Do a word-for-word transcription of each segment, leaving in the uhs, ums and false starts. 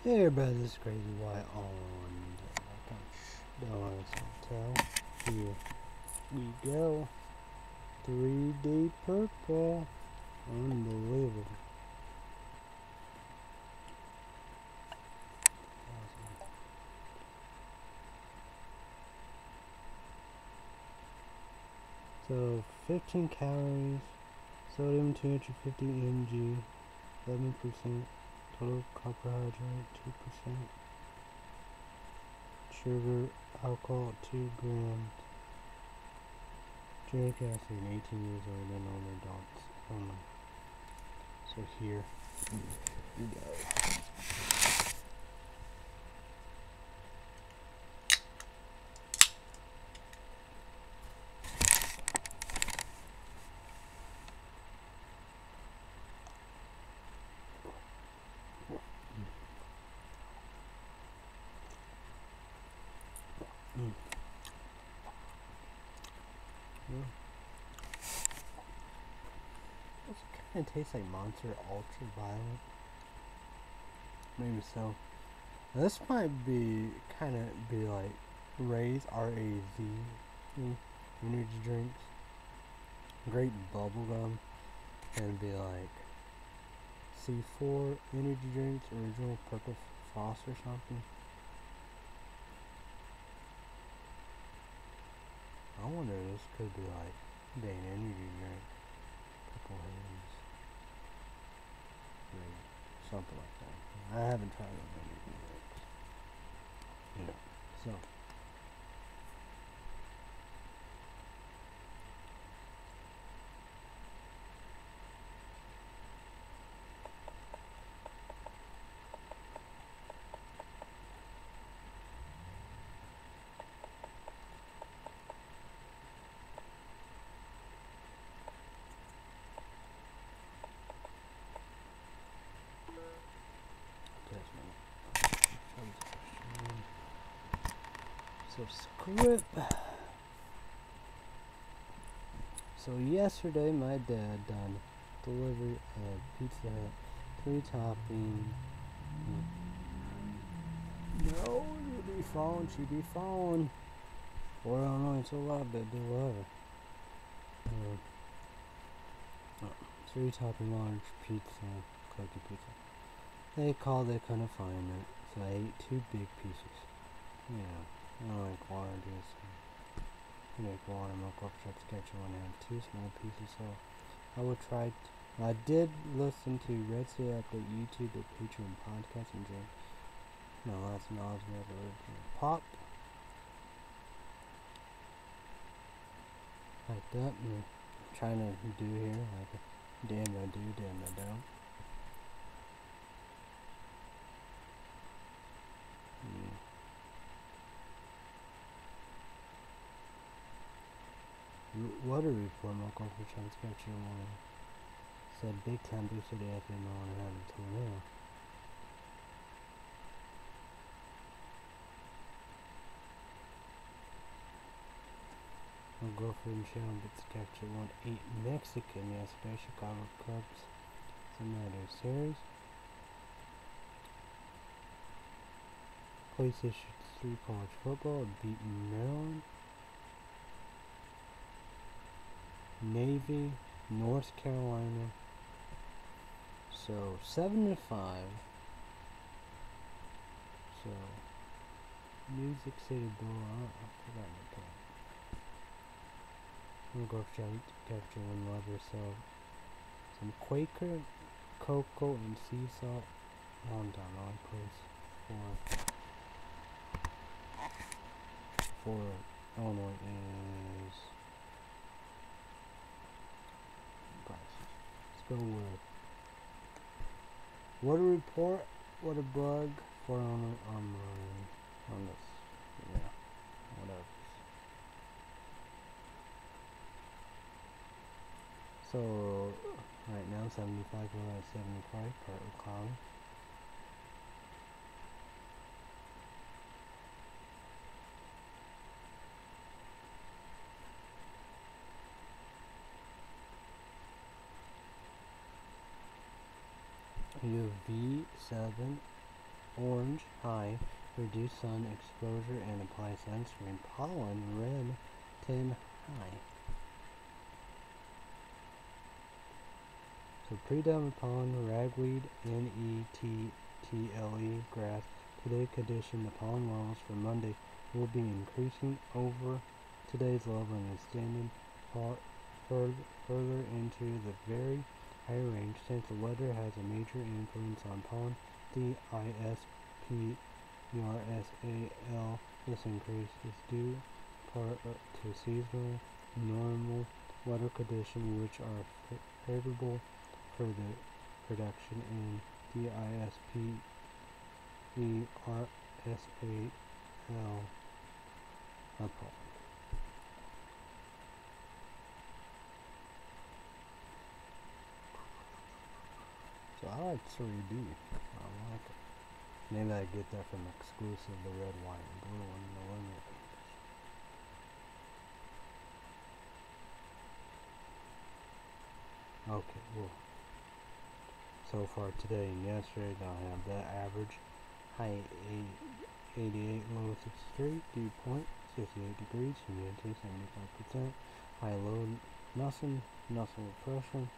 Hey everybody, this is Crazy White on the Donuts Hotel. Here we go. three D purple. Unbelievable. So fifteen calories, sodium two hundred fifty milligrams, eleven percent, total carbohydrate two percent, sugar, alcohol two grams, drink acid eighteen years old and older adults only. So here we go. Mm. Yeah. It kind of tastes like Monster Ultra Violet. Maybe so. Now this might be kind of be like Ray's R A Z energy drinks, grape bubblegum, and be like C four energy drinks, original purple frost or something. I wonder if this could be like Dane energy drink, purple haze, or something like that. I haven't tried those energy drinks. Yeah. So. So script. So yesterday my dad done delivery of Pizza Hut, three topping. No, you be phone, she be phone. Or I don't know, it's a lot to deliver. Uh, oh, three topping large pizza, cookie pizza. They called, they couldn't find it, so I ate two big pieces. Yeah, I don't like water juice. I make water milk off shots ketchup when I have two small pieces, so I will try. T I did listen to Red State Update YouTube, the Patreon podcast, and drink. No, that's not never pop. Like that, and I'm trying to do here, like damn I do, damn I don't. Yeah. Water report, my coffee shots ketchup morning. Said big time boosted the afternoon and had a tornado. My girlfriend Sharon gets captured one eight Mexican yesterday. Chicago Cubs. Some other series. Police issued three college football, beating Maryland. Navy, North Carolina. So seven to five. So Music City Bowl. I, I forgot my point. I'm gonna go capture one lover. So some Quaker, cocoa, and sea salt. Long time, long place for for Illinois is price. Let's go with water report. What a bug for on on on this. Yeah, whatever. So right now seventy-five out of seventy-five per column. You have V seven orange, high, reduce sun exposure and apply sunscreen. Pollen, red, ten, high. So predominant pollen, ragweed, N E T T L E, grass. Today condition, the pollen levels for Monday will be increasing over today's level and extending far, further, further into the very high range. Since the weather has a major influence on pollen, the I S P E R S A L, this increase is due part to seasonal normal weather conditions which are favorable for the production in D I S P E R S A L of pollen. So I like three D. I like it. Maybe I get that from exclusive the red, white, and blue one in the limit. Okay, well, so far today and yesterday, I have that average. High eighty-eight, low sixty-three, dew point sixty-eight degrees, humidity seventy-five percent. High low, nothing, nothing pressure.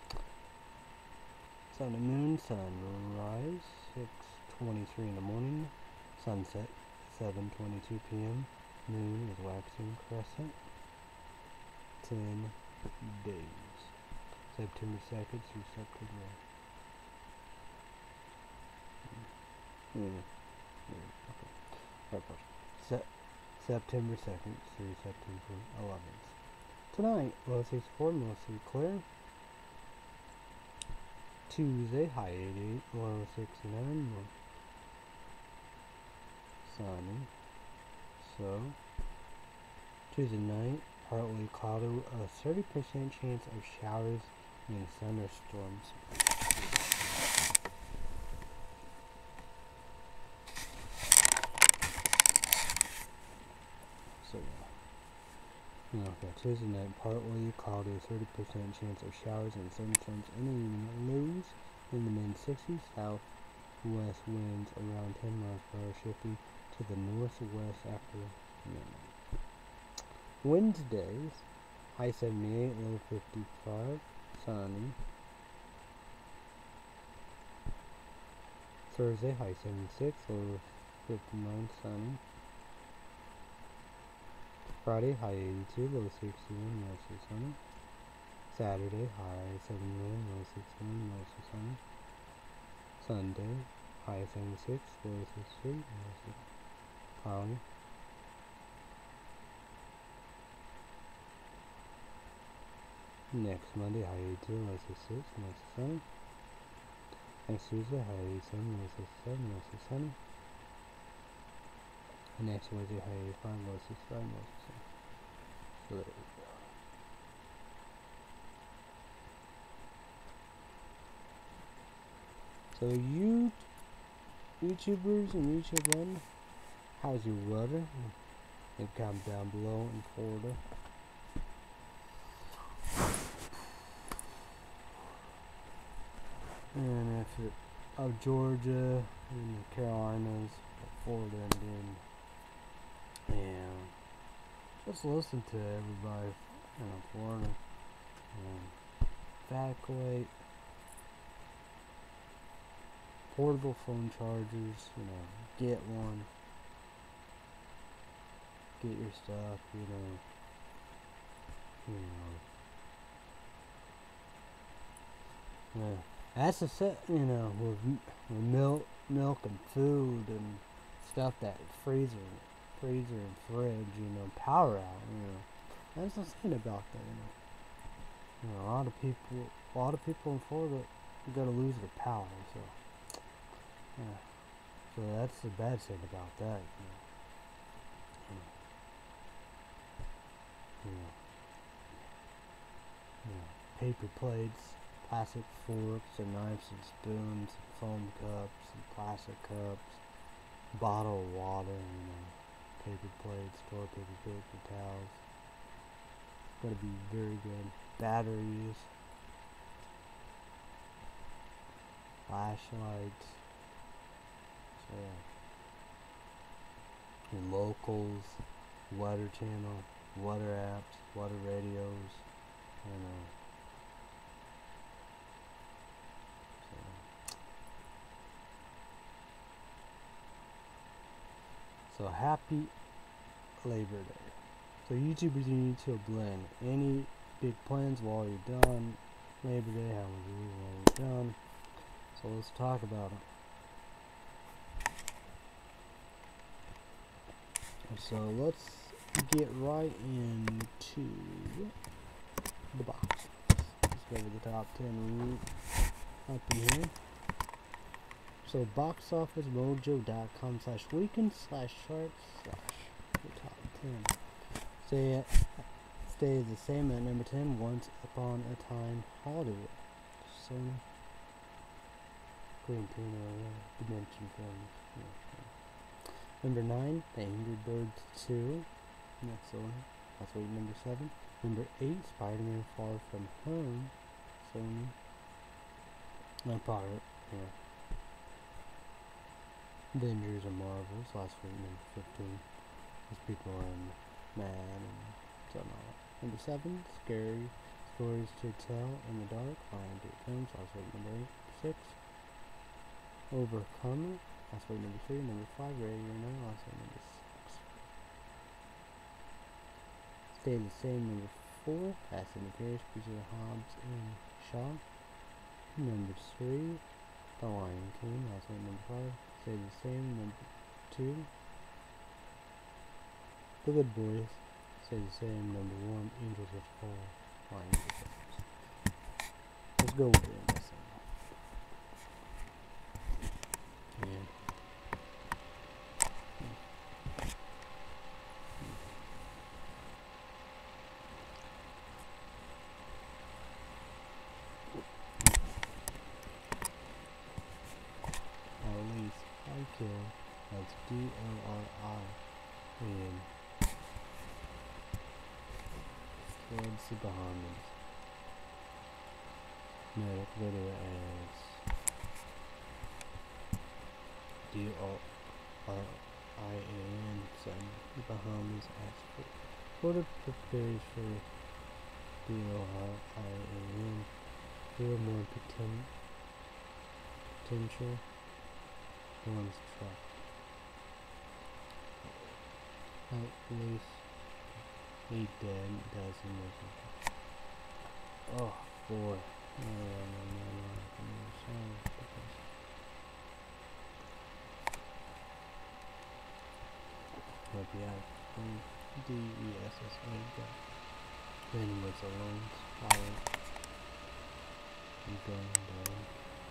Sun and moon, sunrise six twenty-three in the morning, sunset seven twenty-two p m Moon is waxing crescent. ten days. September second through September. Mm. Mm. Okay. Se September second through September eleventh. Tonight, low sixty-four, mostly clear. Tuesday, high eighty-eight, low sixty-nine, sunny. So, Tuesday night, partly cloudy, a thirty percent chance of showers and thunderstorms. So, yeah. Okay, Tuesday night, partly cloudy, thirty percent chance of showers and thunderstorms. Any lows in the mid sixties, southwest winds around ten miles per hour, shifting to the northwest after midnight. Wednesdays, high seventy-eight, low fifty-five, sunny. Thursday, high seventy-six, low fifty-nine, sunny. Friday, high eighty-two, low sixty-one, mostly sunny. Saturday, high seventy-one, low sixty-one, mostly sunny. Sunday, high seventy-six, low sixty-three, mostly cloudy. Next Monday, high eighty-two, low sixty-six, mostly sunny. Next Tuesday, high eighty-seven, low sixty-seven, mostly sunny. And next Wednesday, high eighty-five, low sixty-five, mostly sunny. So there we go. So you YouTubers and YouTube land, how's your weather? And comment down below in Florida. And if it of Georgia and the Carolinas, Florida, and then yeah, just listen to everybody in Florida and evacuate. Portable phone chargers, you know, get one. Get your stuff, you know. You know. Yeah. That's a set, you know, with, with milk, milk and food and stuff that freezer, freezer and fridge, you know, power out, you know. That's the thing about that, you know. You know, a lot of people, a lot of people in Florida are gonna lose their power, so. Yeah. So that's the bad thing about that, you know. You know. You know. Paper plates, plastic forks and knives and spoons, and foam cups and plastic cups, bottled water, you know, paper plates, toilet paper, paper towels. Gotta be very good. Batteries, flashlights. So your locals, weather channel, weather apps, weather radios, you know. So, so happy Labor Day. So YouTubers need to blend any big plans while you're done. Labor Day, how was you while you're done. So let's talk about it. So let's get right into the box. Let's go to the top ten up in here. So boxofficemojo dot com slash weekend slash charts slash the top ten. Stay, stay the same at number ten, Once Upon a Time Hollywood. Sony. Tarantino, yeah. Dimension Films. Yeah. Number nine, The Angry Birds two. That's the one. That's week number seven. Number eight, Spider-Man Far From Home. Sony. Not Potter, yeah. Avengers and Marvels. Last week, number fifteen. Those people are mad and something. Number seven, Scary Stories to Tell in the Dark. Lionsgate Films. Last week, number eight. Six, Overcomer. Last week, number three. Number five, Ready or Not. Last week, number six. Stay the Same, number four. Fast and the Furious, Pursuit of Hobbs and Shaw. Number three, The Lion King. Last week, number five. Stay the Same, number two. The Good Boys. Stay the Same, number one. Angels That Fall. Lionsgate Films. Let's go with it. Yeah. Alice Highkill, that's D O R I, and towards the Bahamas. Medic video as D O R I A N, so the Bahamas as for Florida prepares for D O R I A N, feel more poten potential. One's truck. At least eight dead, dozen or something. Oh, four. No, no, no, no, no, no, no. F B I. D E S S A. Then what's alone? Pilot. And going down.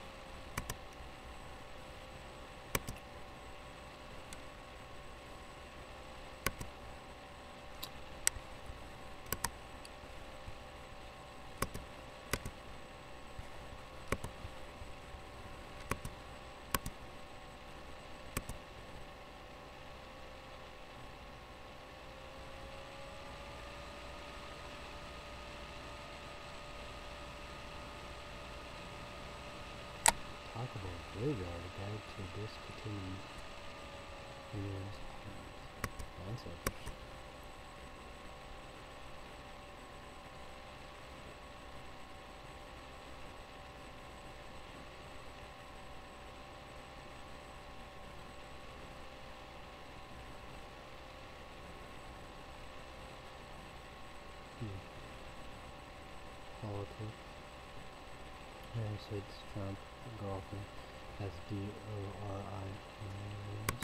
Talk about graveyard, back to discontinued videos. That's it. Hmm. Politics. United States Trump golfing as D O R I means.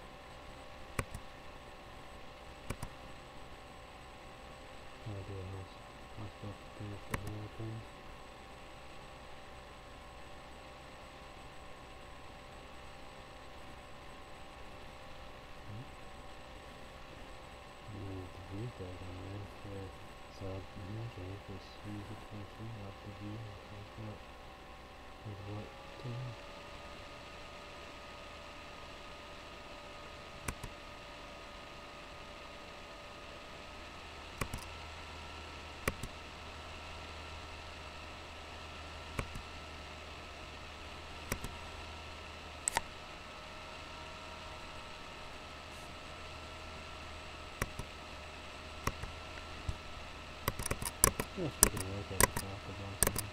No idea how I'm supposed to do for Americans. I'm going to read that on there for sub measure this music function of the view with what with what thing. guess we can look at the talk about some.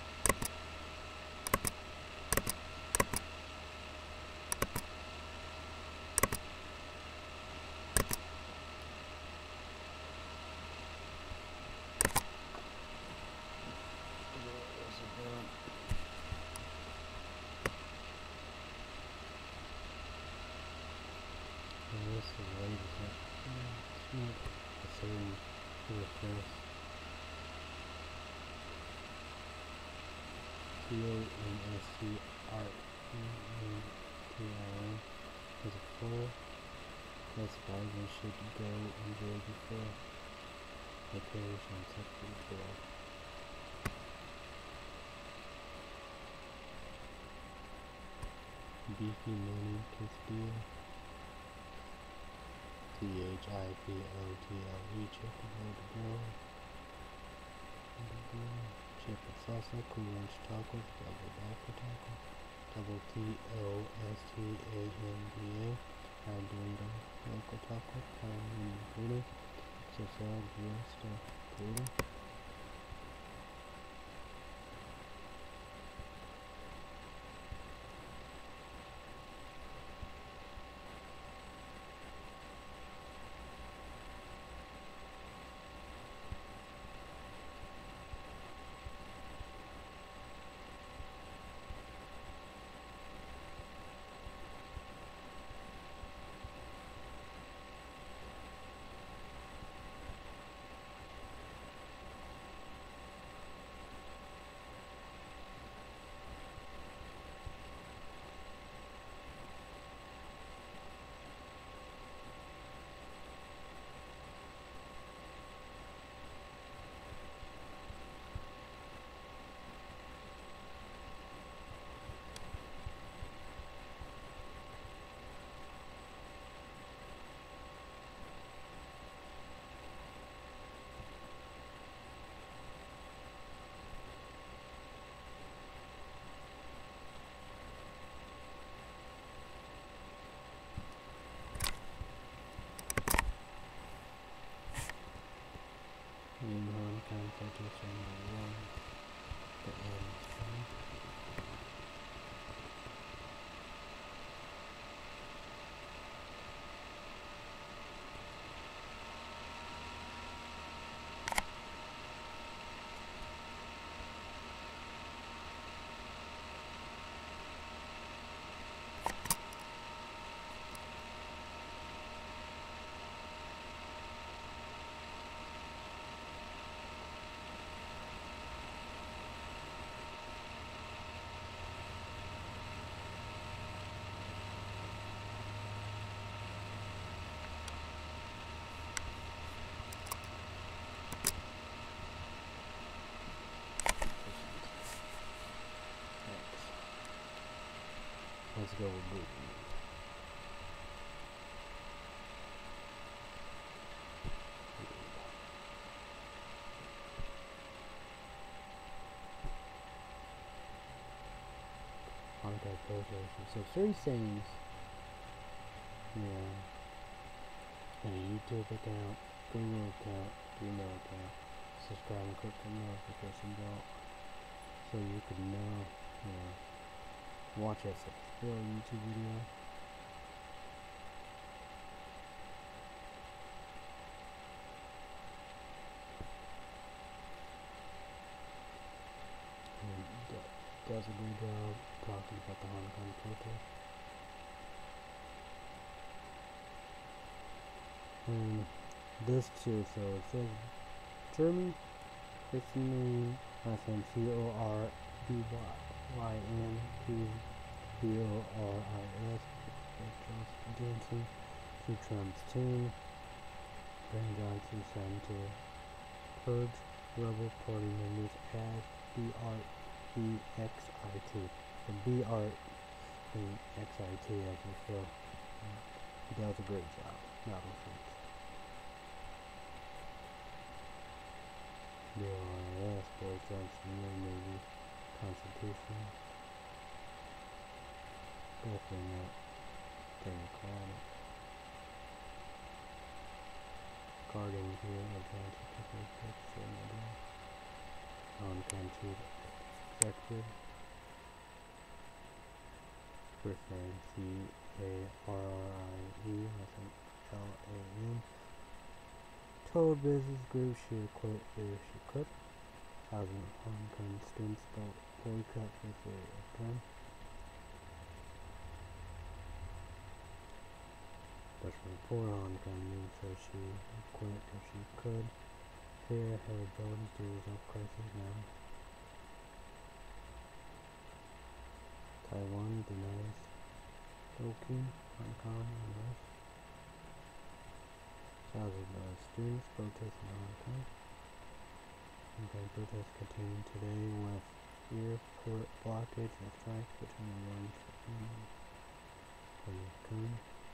This is late, isn't it? It's not a certain request. T O N S C R E N T I N is a full. That's five and should go enjoy before the perish on such before. Beefy money can steal. T H I P O T L E, chip below the grill. Chip and salsa, cool ranch tacos, double Alpha taco, double T O S T A N D A, high burrito, local taco, pound burrito, so salad, rest of burrito. Non consultation one, the end. Let's go with Google. Contact PlayStation. So three things. Yeah. And a YouTube account, Google account, Gmail account. Subscribe and click the notification bell so you can know, you know, watch us real YouTube video. And does a good job talking about the Hong Kong protest. And this too, so it says German, first name, last name C O R B Y N P B O R I S, Johnson, to Trump's team, Ben Johnson signed to purge rebel party members as B R E X I T. The B R E X I T as we feel. He does a great job. Battlefield. B O R I S, Boris Johnson, Navy, Constitution. Definitely not democratic. Guarding here, advanced particular picture in the Hong Kong Chief Executive, first name C A R R I E, last name L A N, told business group she would quit if she could. Thousand Hong Kong students vote boycott for the gun. Especially poor Hong Kong news says she would quit if she could. Fear her ability to resolve crisis now. Taiwan denies stoking Hong Kong unrest. Thousands of students protest in Hong Kong. Hong Kong protests continue today with airport blockage and strikes between the ones and Hong Kong.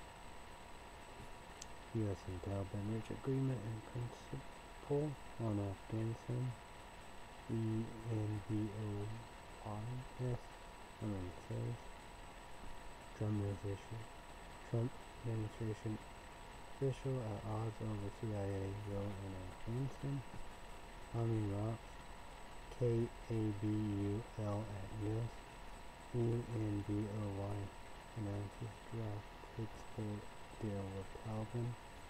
U S and Taliban reach agreement in principle on Afghanistan. E N B O Y S and then says Trump administration Trump administration official at odds over C I A role in Afghanistan. Army rocks K A B U L at U S. E N B O Y announces draft principle deal with Taliban.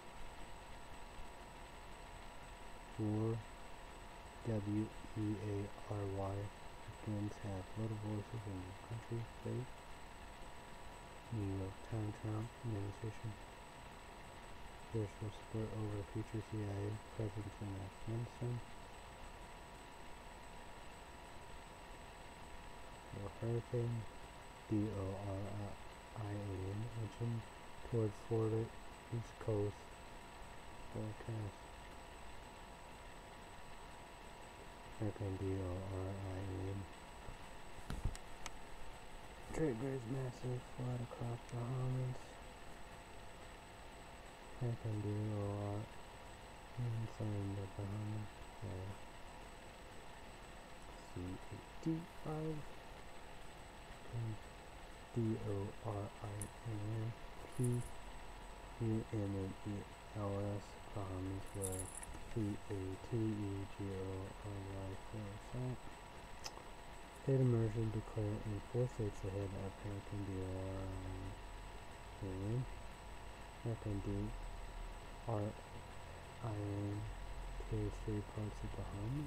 War W E A R Y Afghans have little voices in the country state. New York Times Trump administration fears for support over future C I A presence in Afghanistan. So hurricane D O R I A N engine towards Florida East Coast forecast. Hurricane D O R I A N triggers massive flood across Bahamas. Hurricane D O R inside the Bahamas. C A T five D O R I A N P U M N E L S Bahamas where C A T E G O R Y for that. State emergency declared in four states ahead of Hurricane D O R I A N. Hurricane D O R I A N clears three parts of Bahamas.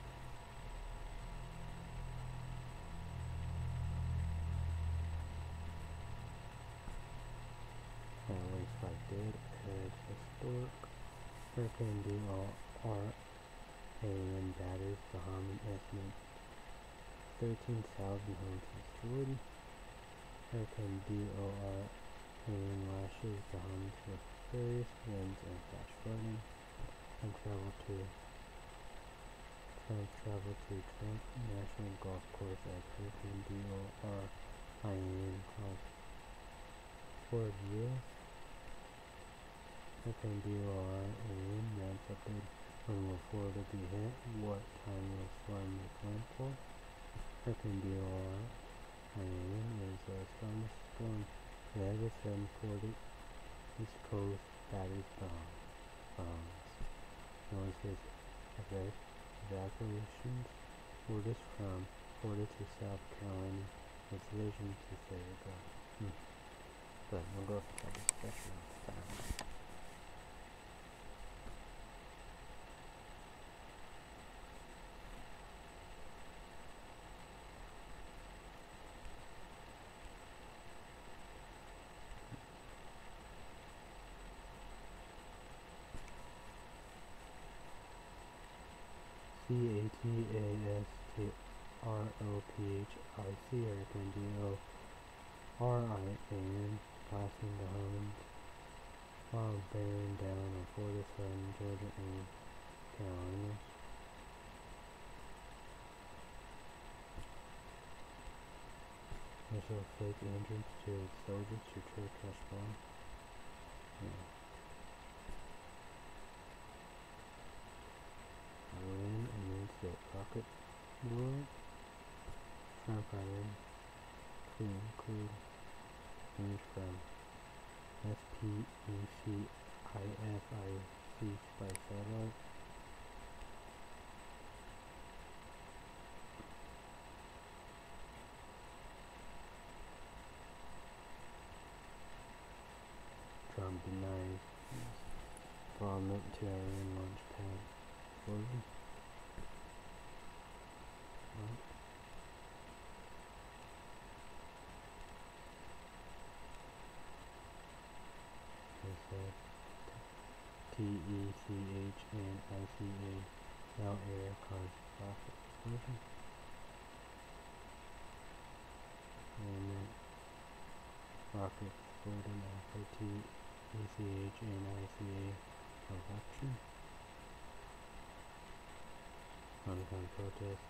At least five dead. It's historic. Hurricane D O R I A N batters Bahamas estimate thirteen thousand homes destroyed. Hurricane D O R I A N lashes Bahamas with furious winds and flash flooding. And travel to Trump travel to Trump National Golf Course as Hurricane D O R I A N caused for years. Hurricane D O R I A N ramps up bid. When will Florida be hit? What time will storm be planned for? Hurricane D O R I A N is the strongest storm that ever threatened Florida East Coast batteries bombs. Noise his evacuations orders from Florida to South Carolina with vision to save it. Hmm. But we'll go for that discussion. C A T A S T R O P H I C Hurricane D O R I A N passing the Bahamas while bearing down on Florida, Southern Georgia, and Carolina. Initial fake entrance to its soldiers to trade cash bomb. Yeah. Iran announced that rocket war. Trump Iran to include news from S P E C I F I C by satellite. denies foreign military and launch pad explosion. Right. They said T E C H and I C A L air caused rocket explosion. And then rocket exploded after T E C H and I C A eruption. Hong Kong protest.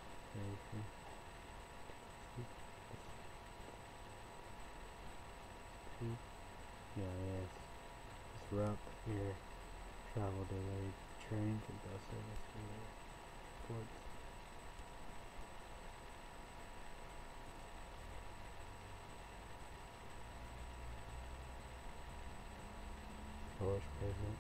Yeah, yes. Disrupt air travel, delayed trains and bus service to ports. Polish president.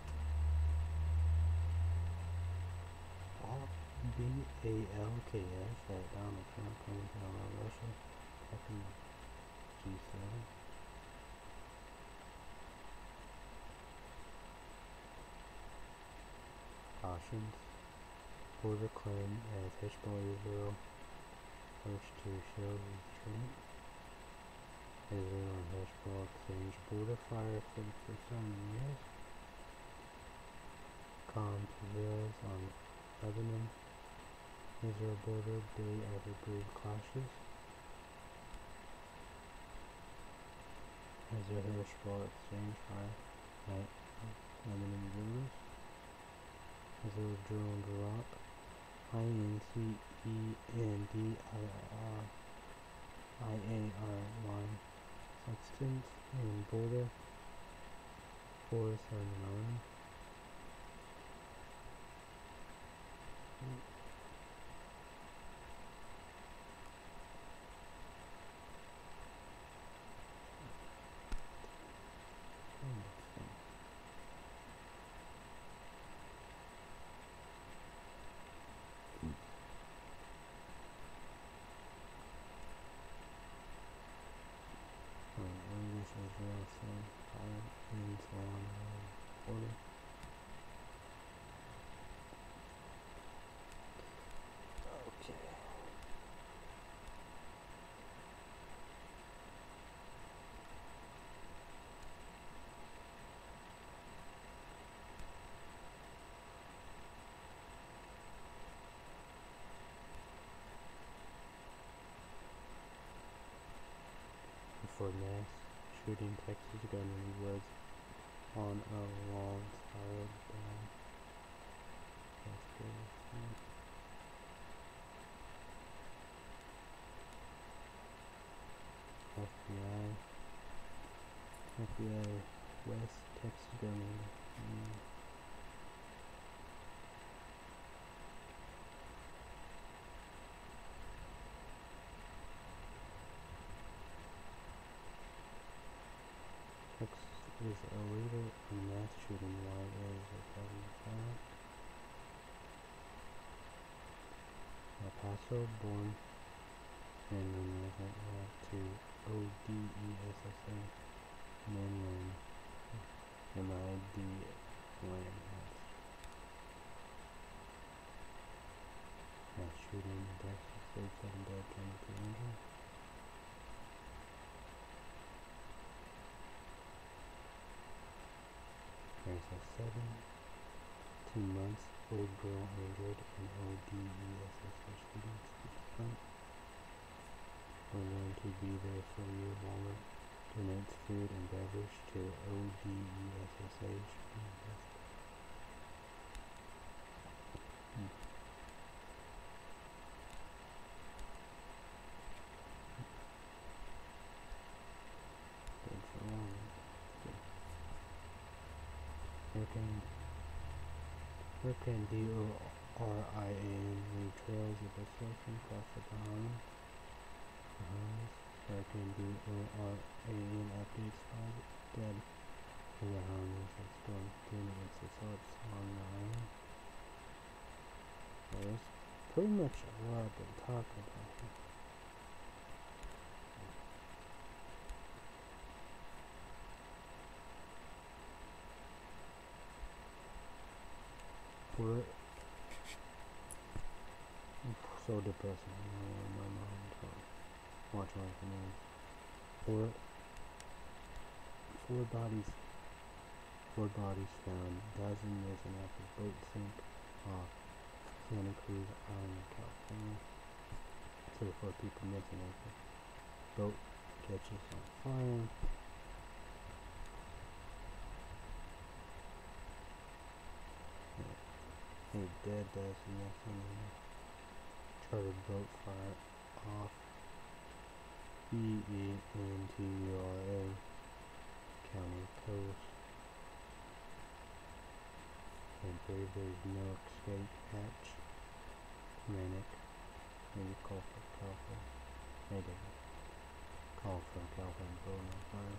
B A L K S that Donald Trump claims to allow Russia attacking G seven. Cautions. Border claim as Hezbollah Israel first to show retreat. Israel and Hezbollah exchange border fire for the first time in years. Calm prevails on Lebanon Israel border day after brave clashes. Israel and Hezbollah exchange fire at Lebanon rivers. Israel drone drop. I N C E N D I R I A R Y substance and border force on the army. Israel sent fire into on the border. Okay. Before mass shooting, Texas gunman was on a long side down. That's crazy. F B I. F B I West Texas gunman. Mm. Texas is a leader in mass shooting while there is a problem silent. El Paso born and then went to O D E S S A and then M I D Land House. Mass shooting in Texas, thirty-seven dead, twenty-two injured. There's a seventeen months old girl injured in O D E S S A shooting. We're going to be there for you. Walmart donates food and beverage to O D E S S A shooting. Hmm. Good for Walmart. Good. Hurricane, Hurricane D O R I A N lead trails of destruction across the Bahamas. Bahamas. Hurricane D O R A N updates five dead in the Bahamas as storm came against the assaults on the island. So that's pretty much what I've been talking about here. For it. So depressing. My mind. Watch my command. For it. Four bodies. Four bodies found. Dozen missing after boat sink off Santa Cruz Island, California. So four people missing after boat catches on fire. Hey, dead dozen missing. Chartered boat fire off B E N T U R A County Coast. And three there's no escape hatch. Manic. Maybe call for California. Maybe call from California boat on fire.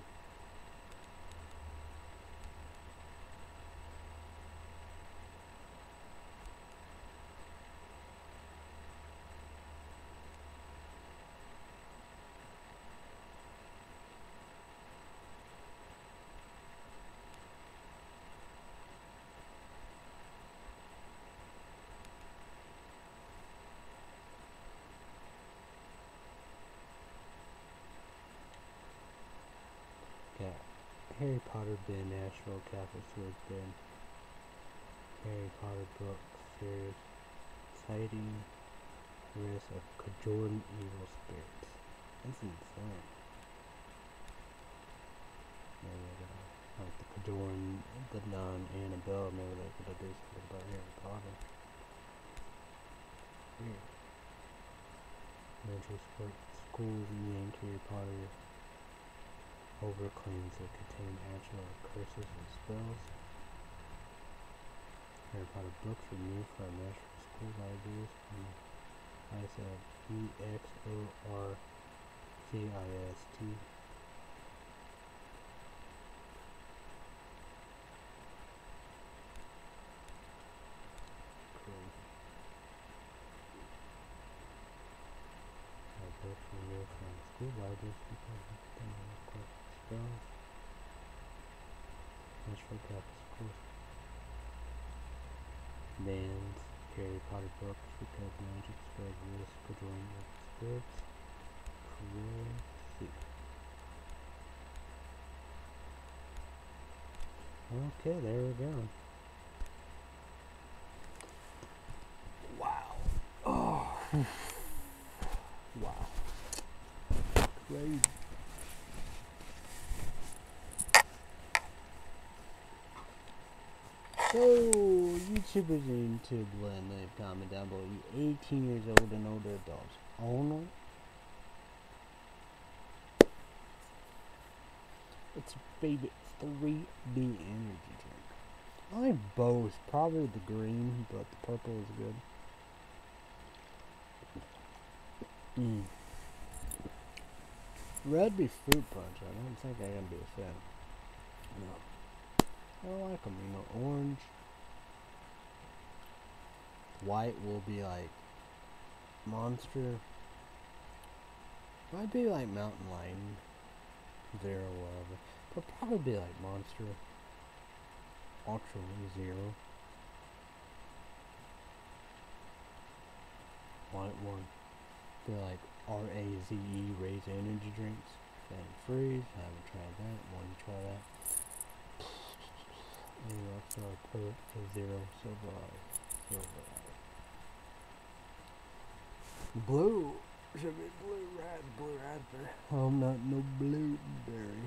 Got Harry Potter bin, Nashville Catholic Church bin. Harry Potter book series. Citing risk of cajoling evil spirits. That's insane. Maybe I gotta, like the cajoling, the non-Annabelle, maybe they could do something about Harry Potter. Weird. Elementary schools yank Harry Potter over claims that contain actual curses and spells. Harry Potter books removed from national school libraries. I said E X O R C I S T. Cool. Our books removed from school libraries because of the spells. National Catholic schools bans Harry Potter books because magic spreads risk of drawing of spirits. Crazy. Okay, there we go. Wow. Oh. Wow. Crazy. So, YouTubers and YouTube land, leave a comment down below. You eighteen years old and older adults only. It's your favorite three D energy drink. I like both. Probably the green, but the purple is good. Mm. Red be fruit punch. I don't think I can be a fan. No. I don't like them, you know, orange. White will be like Monster. Might be like Mountain Lion. Zero, whatever. But probably be like Monster. Ultra Zero. White one. Be like R A Z E, Raise Energy Drinks. Fan Freeze. Haven't tried that. Want to try that. Anyway, so I put a zero silver eye. Silver eye. Blue. Should be blue red, blue raspberry. Oh, not no blueberry.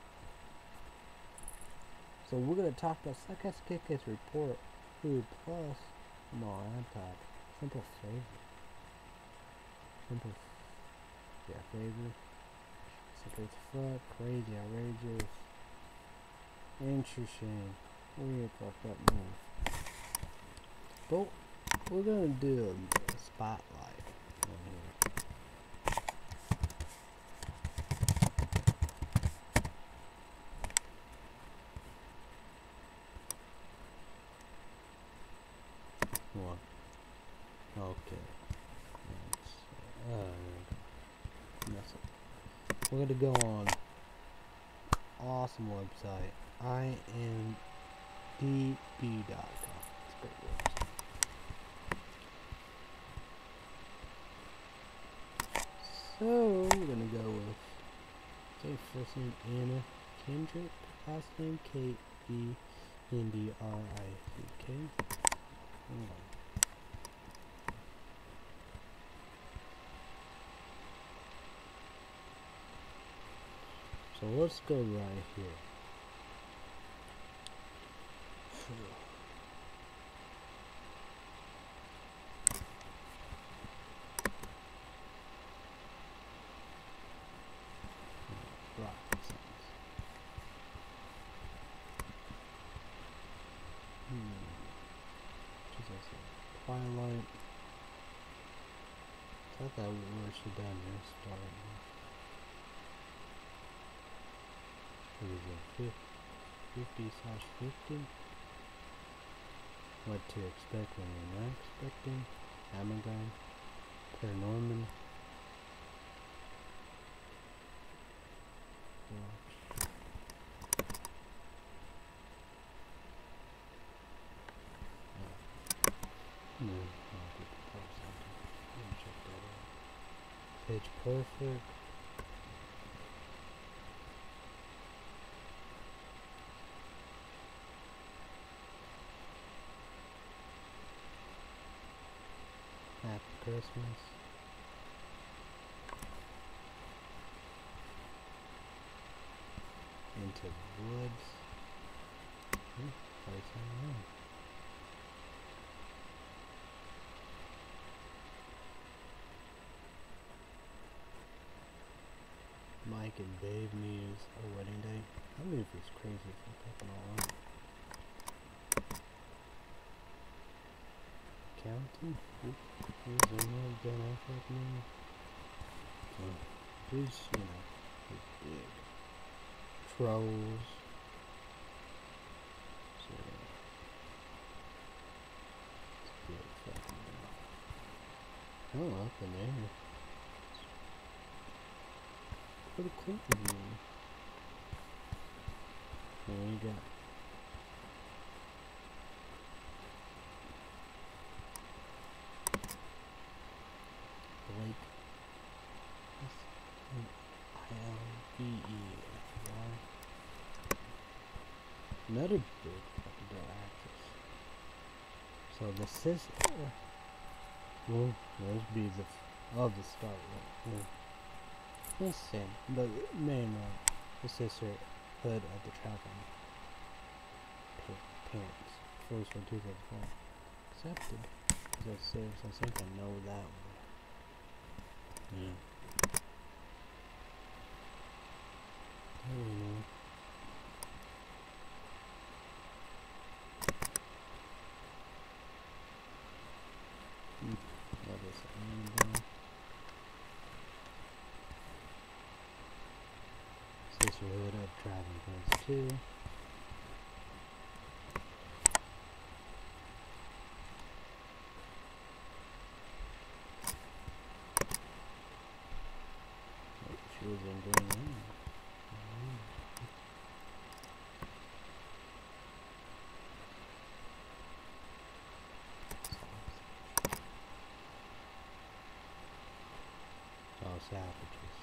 So we're gonna talk about Psychosticus Report Food Plus. Come on, iPad. Simple flavor. Simple. Yeah, flavor. Sick as fuck. Crazy, outrageous. Interesting. Weird, fucked up move. But we're gonna do a spotlight on here. One. Okay. Uh, mess up. We're gonna go on awesome website. I am D B dot com. It's a great website. So I'm gonna go with, okay, first name Anna Kendrick, last name K E N D R I C K. So let's go right here. Rock songs. Hmm. Jesus. Twilight. I thought that word should down here start. What is it? fifty slash fifty? What to expect when you're not expecting? Amalgam. Paranorman. Watch. No, I'll get the post something. Let me check that out. Pitch Perfect. Happy Christmas. Into the Woods. Hmm, place on there. Mike and Dave needs a wedding day. That movie is crazy for picking all up. Counting? Who's in there? Ben Affleck movie? Okay. Who's, you know, who's big? Trolls. So, it's a big fucking movie. Oh, up in there. Pretty cool movie. There you go. Blake. I L V E F Y. Another big fucking girl actress. So the sister. Well, those be the. Of the start. Yeah. Let's see. The main one. The sister hood of the traveling parents. First one, two thousand four. Accepted. That's serious. I think I know that one. Yeah. There we know. Hmm. What is it? Annabelle. Sisterhood of Traveling Pants two. She was in Green Lantern. All savages.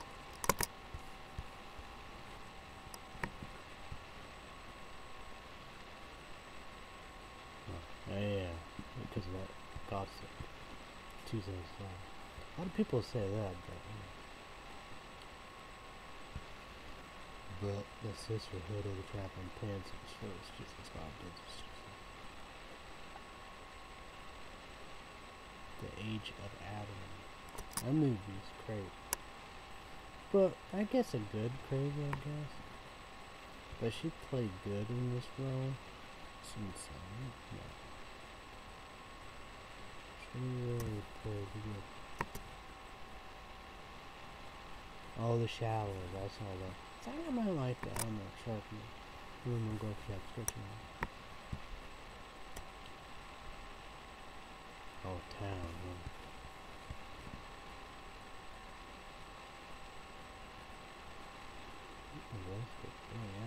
Oh, yeah, because of that gossip. Tuesday's uh, a lot of people say that, but uh, but the sisterhood of the Traveling Pants was just as God did. The Age of Adam. That movie's great. But I guess a good crazy, I guess. But she played good in this role. It's insane. Yeah. She really played good. Oh, The Shallow. That's all that. I think I might like that. I don't know. Sharp. We're gonna go for that description. Oh, Town. Huh? Oh, yeah.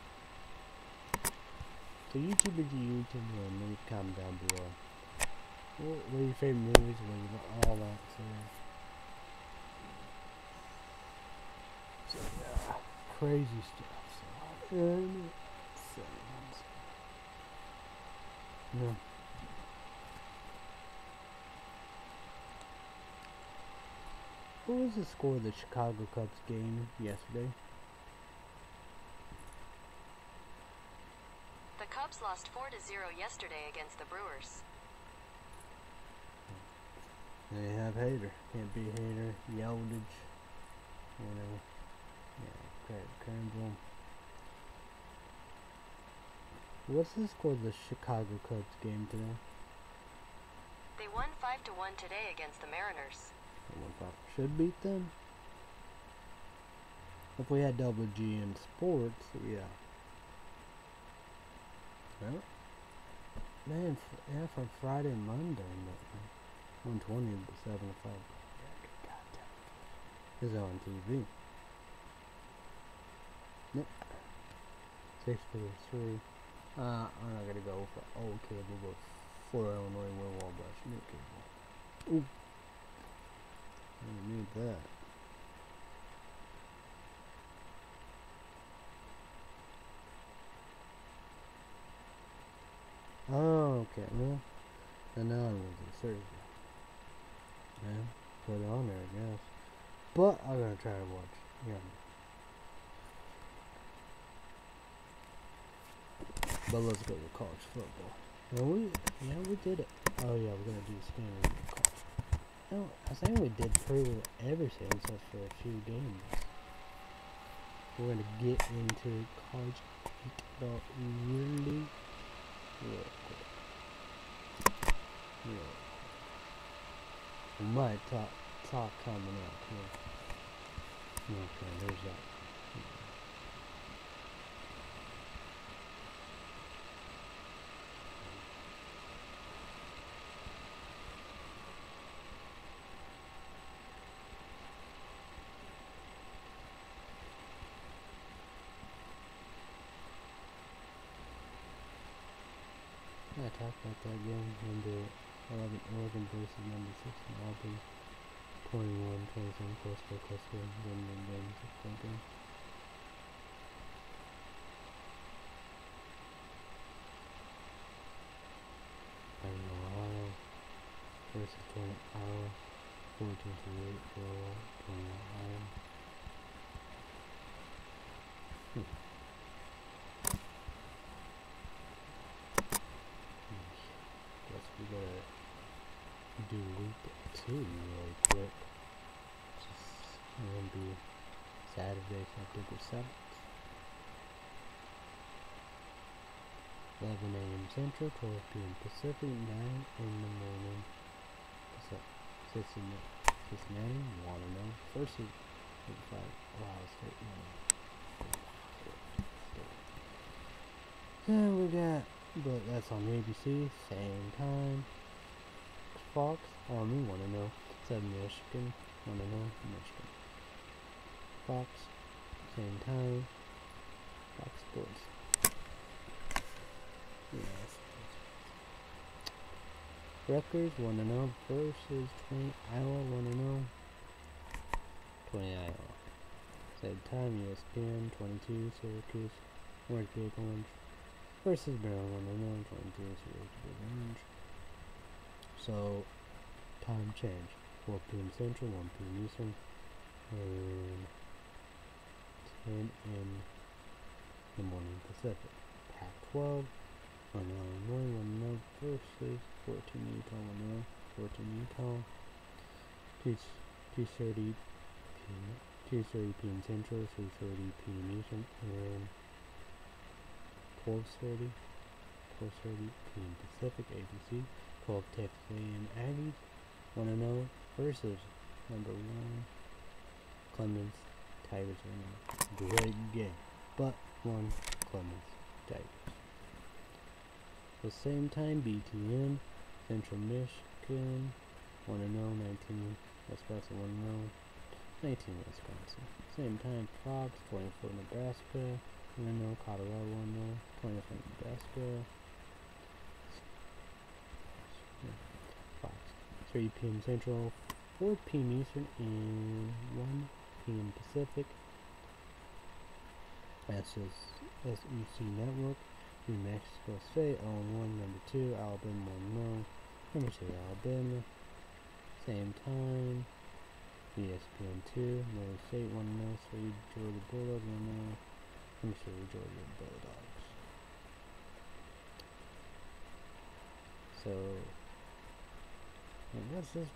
So YouTube is YouTube, and leave a comment down below. What, what are your favorite movies? What are you, all that. So, so yeah, crazy stuff. So, and sounds. Yeah. What was the score of the Chicago Cubs game yesterday? The Cubs lost four to zero yesterday against the Brewers. They have Hader. Can't be Hader. Yeldage. You know. Yeah, Craig Kimbrel. What's the score of the Chicago Cubs game today? They won five to one today against the Mariners. Should beat them. If we had double G in sports, yeah. Well, man, yeah, from Friday and Monday, one twenty to seven to five. Is on T V. Yep. Six for three. Uh, I'm not gonna go for old cable, but for Illinois Will Wabash new cable. Ooh. I need that. Oh, okay. Well, and now I'm losing Thursday. Yeah, put it on there, I guess. But I'm gonna try to watch. Yeah. But let's go to college football. No, we, yeah, we did it. Oh yeah, we're gonna do the standard college. No, I think we did pretty well everything except for a few games. We're gonna get into college football really real quick. Yeah. We might talk talk coming up here. Okay, there's that. I talked about that game. Number eleven, Oregon versus number six in Auburn. twenty-one, twenty-seven, close by close by one one games of that game. And Ohio versus twenty Iowa. fourteen to eight for twenty Ohio. Hmm. Guess we gotta do week two really quick. Just gonna be Saturday, September seventh. eleven A M Central, twelve P M Pacific, nine in the morning. Cincinnati, Watermelon versus Ohio State. Then we got, but that's on A B C, same time. Fox, Army, wanna know. seven Michigan, wanna know, Michigan. Fox, same time. Fox Sports. Yes. Rutgers, wanna know, versus twenty Iowa, wanna know. twenty Iowa. Same time, E S P N, twenty-two, Syracuse, Orange Big Orange. Versus Maryland, wanna know, twenty-two, Syracuse, Big Orange. So, time change. four P M Central, one P M Eastern, and ten in the morning Pacific. Pac twelve, one Illinois, one know versus fourteen Utah, one know, fourteen Utah. two thirty P M two thirty P M Central, three thirty P M Eastern, and twelve thirty twelve thirty P M Pacific, A B C. twelve Texas A and M Aggies, wanna know, versus number one Clemens Tigers. Are in a great game, but one Clemens Tigers. The same time, B T N, Central Michigan, wanna know, nineteen Wisconsin, wanna know, nineteen Wisconsin. Same time, Fox, twenty-four Nebraska, wanna know, Colorado, wanna know, twenty-four Nebraska. three p m Central, four p m Eastern, and one p m Pacific. That's just S E C Network. New Mexico State on one, number two, Alabama one no, number two, Alabama. Same time. E S P N two, Murray State one no, three, Georgia Bulldogs one no, number three, Georgia Bulldogs. So, I guess this.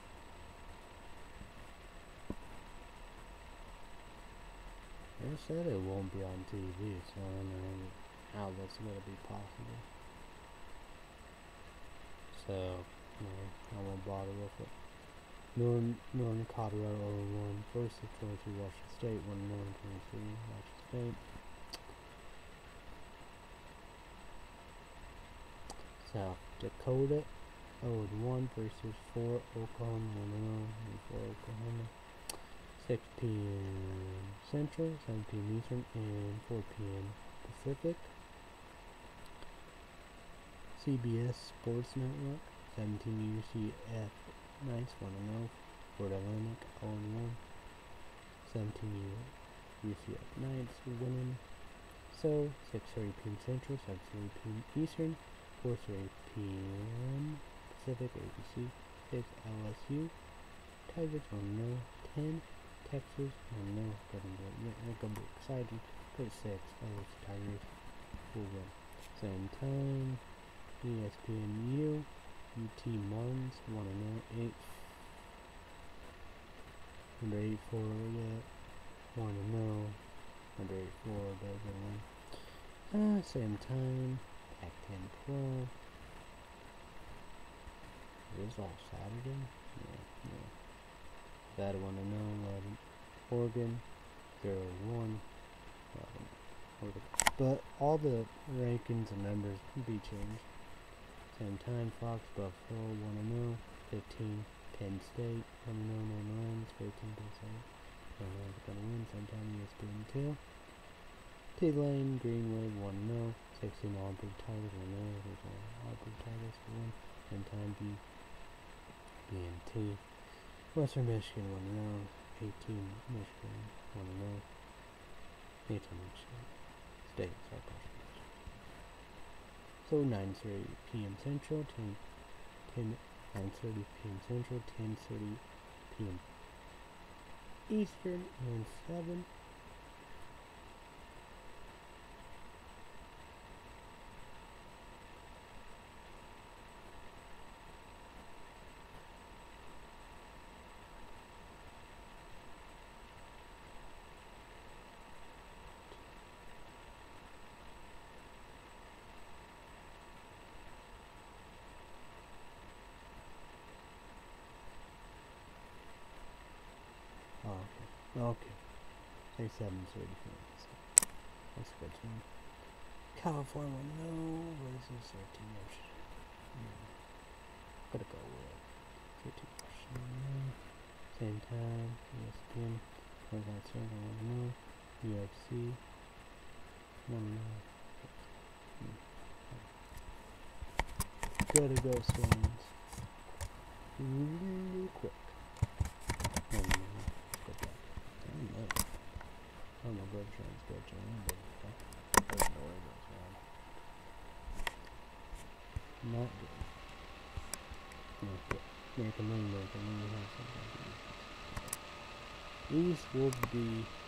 They said it won't be on T V, so I don't know how that's going to be possible. So, no, I won't bother with it. Northern, Northern Colorado oh one versus twenty-three Washington State, one Northern twenty-three Washington State. South Dakota oh one versus four Oklahoma, one oh, and four Oklahoma. six p m Central, seven p m Eastern, and four p m Pacific. C B S Sports Network, seventeen U C F Nights, one oh, Florida Atlantic, oh one, seventeen U C F Nights, winning. So, six thirty p m Central, seven thirty p m Eastern, four thirty p m Pacific, A B C, six L S U, Tigers, one oh, ten Texas, one no, they're gonna be excited. Put six, oh, Tigers will win. Same time, E S P N U, U T Martins, one oh, eight, number eight, four, yeah, one oh, number eight, four, doesn't win. Uh, same time, Pac ten, twelve. It is all Saturday? Yeah, yeah. That one to know, eleven. Oregon, zero, one. eleven. Oregon. But all the rankings and numbers can be changed. Same time, Fox, Buffalo, one to know. fifteen, Penn State, one to know, no Lions, fourteen, Penn State. No Lions gonna win. Same time, E S P N two. Tulane, Greenwood, one to know. sixteen, Auburn Tigers, one to know. There's one Auburn Tigers for one. Same time, B. B N T. Western Michigan, one to know. eighteen, Michigan, one to know. eighteen, Michigan State, sorry, Michigan. So, nine thirty p m Central, ten, ten, nine thirty p m Central, ten thirty p m Eastern, and seven. Oh, okay. Okay. Say seven thirty minutes. That's good to know. California, no. Versus thirteen Ocean. Hmm. Gotta go with thirteen Ocean, no. Same time. E S P N. Where's that server? One, no. U F C. One, no. Hmm. Gotta go, Swans. Really quick. One, no. I don't know. I don't know if Bertrand's good to him, but I don't know where it goes, man. Not good. Not good. American League, American League has something to do. East will be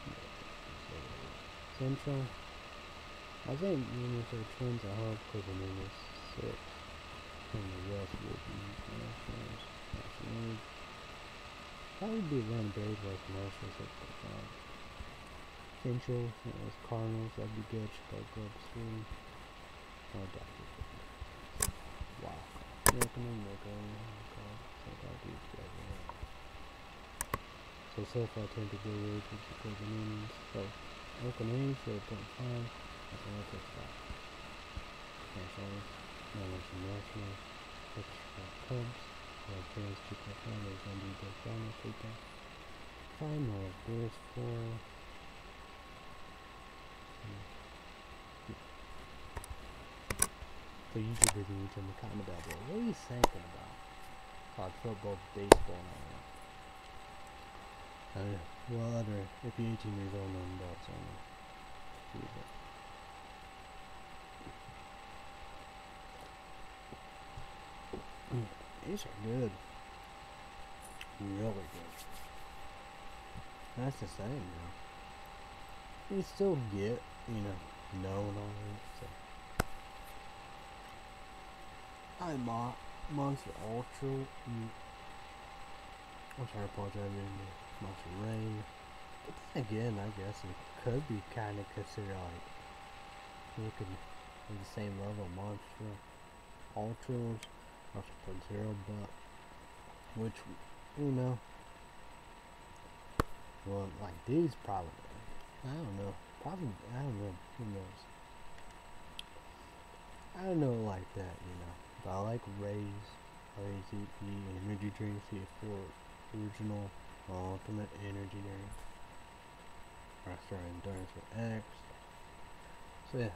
Central. I think Minnesota Twins, I hope, because the name is six. And the West will be Nationals. National League. Probably be Atlanta Braves like Nationals at the time. Central, you know, it's Cardinals, that'd be good. Chicago Cubs, three. Oh, Dodgers. Wow. American League, okay. Okay. So that'd be good. So, so far, Tampa Bay Rays with the Cleveland Indians. So, Oakland A's, zero point five. That's all it's five. Nationals, National Nationals, Chicago Cubs. Red Jays, two point five. There's going to be Big Browns, three point five. North Bears, four. So, YouTube is in the comment down below. What are you thinking about? college football, baseball, and all that. Uh, well, other, if you're eighteen years old, no belts on them. These are good. Really good. That's the thing, you know. You still get, you know, no and all that stuff. I mo Monster Ultra. Mm. I'm sorry, I apologize. I mean, Monster Rain. But then again, I guess it could be kind of considered like looking at the same level Monster Ultras, Monster Point Zero, but which, you know, well, like these probably, I don't know, probably, I don't know, who knows. I don't know like that, you know, but I like Ray's, Ray's E P Energy Drink, C four Original Ultimate Energy Drink, Rockstar Endurance for X, so yeah.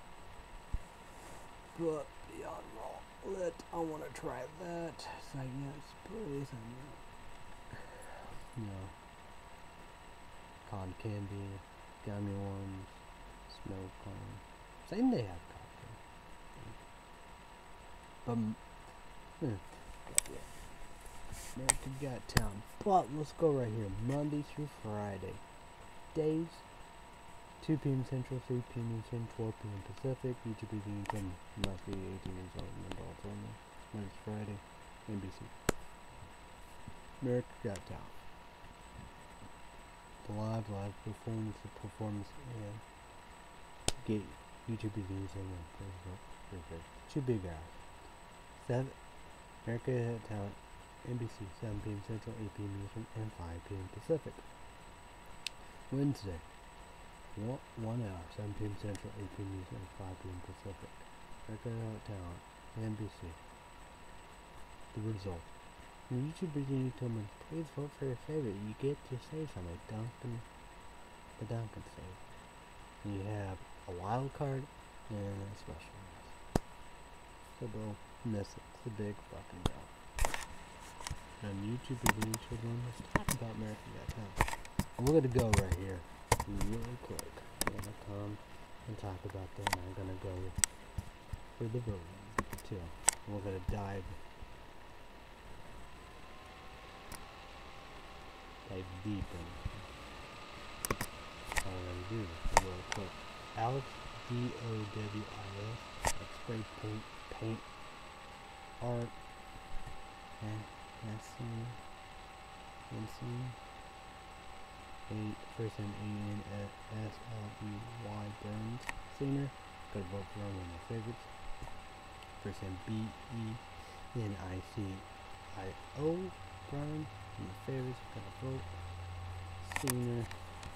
But beyond all that, I want to try that, so I guess, please, I'm not, you know, cotton candy, gummy ones, snow cone, same they have cotton candy. But, hmm, yeah, America Got Talent. But let's go right here, Monday through Friday. Days, two p m Central, three p m Eastern, twelve p m Pacific. YouTube is income must be eighteen years old and adults only. Monday through Friday, N B C. America Got Talent. The live, live performance, the performance, and gate. YouTube is using one. Perfect. Two big guys. Seven. America Got Talent. N B C, seven p m Central, eight p m Eastern, and five p m Pacific. Wednesday. One, one hour, seven p m Central, eight p m Eastern, and five p m Pacific. America Got Talent. N B C. The result. When YouTube begins to tell me, please vote for your favorite, you get to say something. Duncan, the Duncan save. You have a wild card and a special one. So don't miss it. It's a big fucking deal. And YouTube begins to tell me, let's talk about America Got Talent. And we're gonna go right here, really quick. We're gonna come and talk about that, and I'm gonna go for the voting too. We're gonna dive. Dive deep in. Alright, do this real quick. Alex D O W I S, like spray paint, paint, art, and Yancine, Yancine, A, first name A N S L E Y Burns, singer, gotta vote for one of my favorites. First name B E N I C I O, Brian. My favorites, gotta vote. Singer.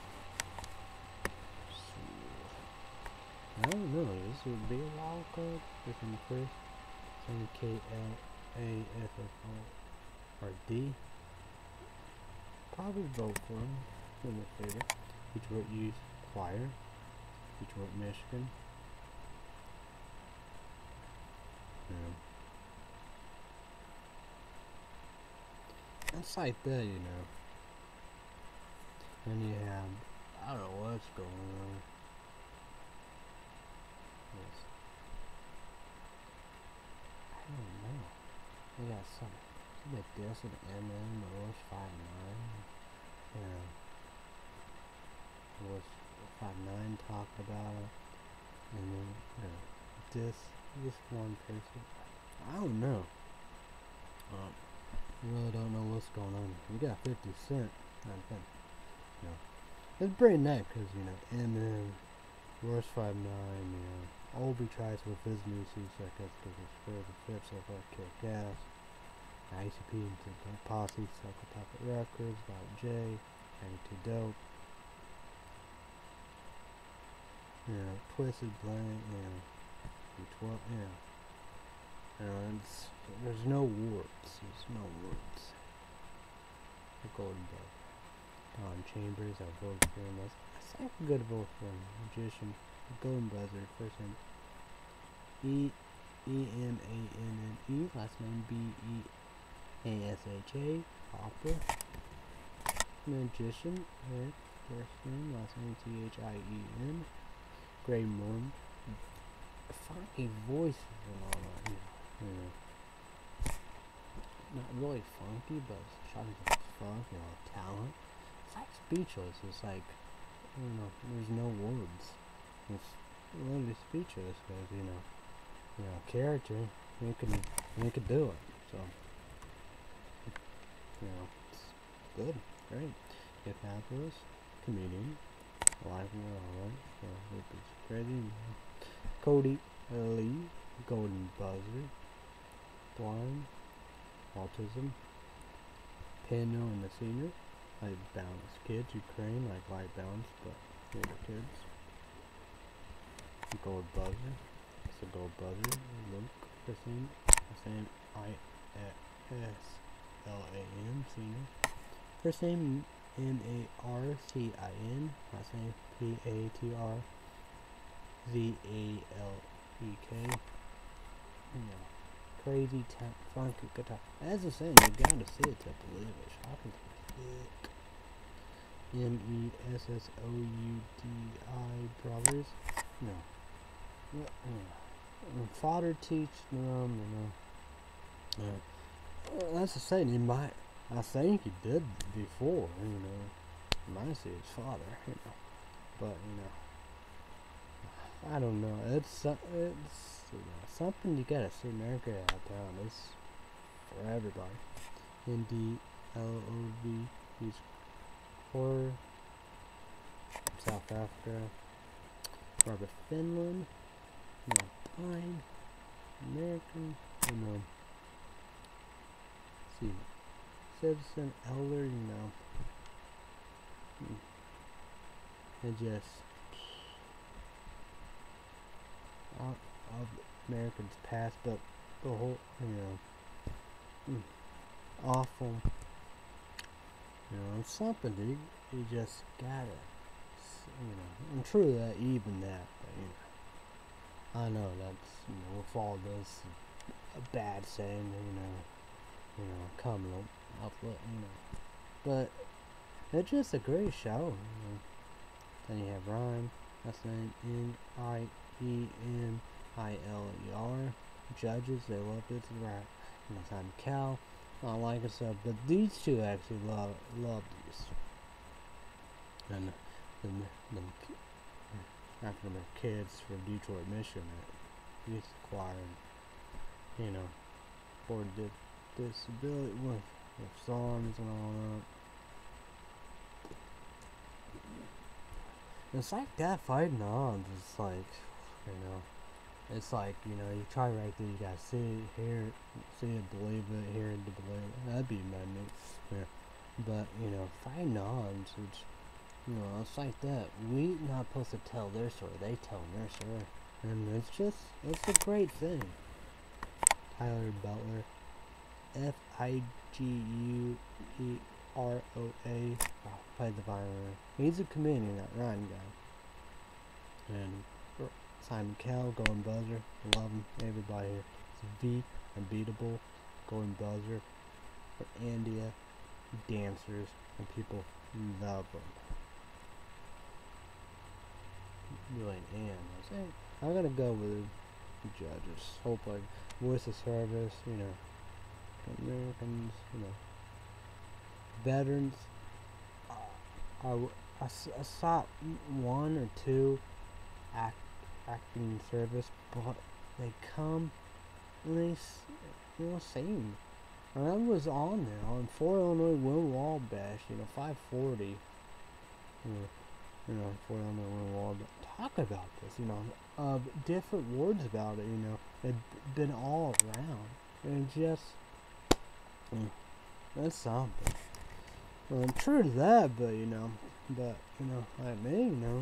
I don't know, this would be a wild card. Within the first. Same K L A F F O or D. Probably vote for him. One of my favorite. Detroit Youth Choir. Detroit, Michigan. Yeah. It's like that, you know. And you have, I don't know what's going on. Yes. I don't know. We got some, some like this with M M, Roche five nine. Yeah. Roche five nine talked about it. And then, you know, this, this one person. I don't know. Um, really don't know what's going on. We got fifty cent, I think. You know, it's pretty nice because, you know, Eminem, Royce five nine, you know, Obi tries with his new C seconds because it's for the fifth, so far kick ass. I C P into the Posse, Psychopath Records, About J, ninety-two Dope. You know, Twisted Blank, you know, twelve, you know. You know, it's, there's no warts. There's no warts. The Golden Bug. Don Chambers, I voted for him. That's, that's a good vote for him. Magician. The Golden Buzzard. First name E E M A N N E. Last name B E A S H A, Hopper. Magician, Eric, first name, last name T H I E N. Grey Moon. Funky voices and all that, you know. Not really funky, but it's trying to get funk, you know, talent. It's like speechless. It's like, you know, there's no words. It's literally speechless because, you know, you know, character, you can, you can do it. So, you know, it's good, great. Get fabulous, comedian, alive and well, alright? So, hope it's crazy. You know. Cody Lee, Golden Buzzer, blind, autism, Pano and the senior, light balance kids, Ukraine, like light balance, but younger kids. Gold Buzzer, it's a Gold Buzzer, Luke, first name, last name I S L A N, senior. First name M A R C I N, last name P A T R Z A L E K. Yeah. Crazy tap funky guitar. As I said, you gotta see it to believe it. Shocking thick. M E S S O U D I Brothers. No. No. no. Father teach them, you know. Uh, that's the same. You might. I think he did before, you know. You might see his father, you know. But you know. I don't know. It's uh, it's you know, something you gotta see. America out there. It's for everybody. N D L O V. He's horror. South Africa. Robert Finland. No, Pine. American. You know. See. Citizen elder. You know. And just. Out of Americans past, but the whole, you know, mm, awful, you know, it's something you, you just gotta, you know, I'm true that even that, but, you know, I know that's, you know, with all this, a bad saying, you know, you know, coming up, up, you know, but it's just a great show, you know. Then you have Rhyme, that's name N I E N I L E R. Judges, they love it, right? And it's on Cal. I like it so, but these two actually love love these. And the the after the kids from Detroit, Michigan, at youth choir, and, you know, for the disability with, with songs and all that. It's like that fighting odds. It's like, you know, it's like, you know, you try right there, you gotta see it, hear it, see it, believe it, hear it to believe it. That'd be madness. Yeah. But, you know, fighting odds, it's, you know, it's like that. We not supposed to tell their story, they tell their story. And it's just, it's a great thing. Tyler Butler, F I G U E R O A, oh, played the violin. He's a comedian, that Ryan guy. And Simon Cowell, Golden Buzzer, love him, everybody here. It's V, Unbeatable, Golden Buzzer, for India, dancers, and people love him. Really, and I'm gonna go with the judges. Hope like voice of service, you know, Americans, you know, veterans. I, I, I saw one or two act, acting service, but they come and they, you know, sing. And I was on there on four Illinois Win Wabash, you know, five forty. You know, you know, four Illinois Win Wabash. Talk about this, you know, uh, different words about it, you know, it'd been all around. And just, mm, that's something. Well, I'm true to that, but, you know, but, you know, like me, you know,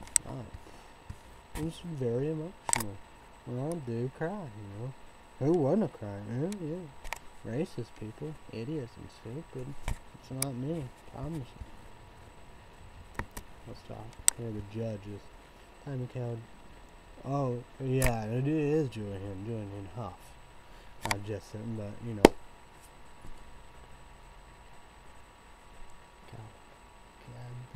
I, it's very emotional. Well, I do cry, you know. Who wouldn't cry? Yeah, yeah. Racist people, idiots and stupid. It's not me, I promise you. Let's talk. Here are the judges. Time count. Oh, yeah, it is Julian, Julian Huff. Not just him, but, you know.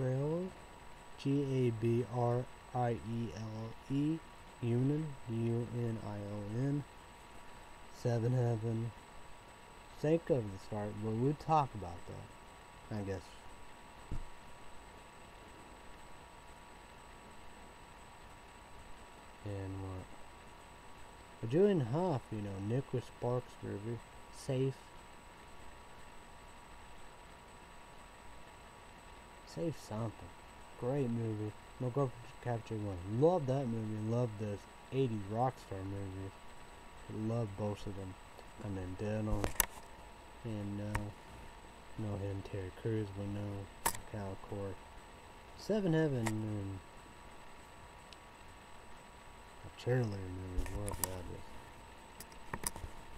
Trail, G A B R I E L E, Union, U N I O N, Seven Heaven. Think of the start, but we'll talk about that, I guess. And what? But Julian Huff, you know, Nicholas Sparks movie, Safe. Safe something. Great movie. No Girl Capture One. Love that movie. Love those eighties Rockstar movies. Love both of them. And then Dental. And no. No him, Terry Crews. We know. Cal Court. Seven Heaven and a cheerleader movie. Love that is.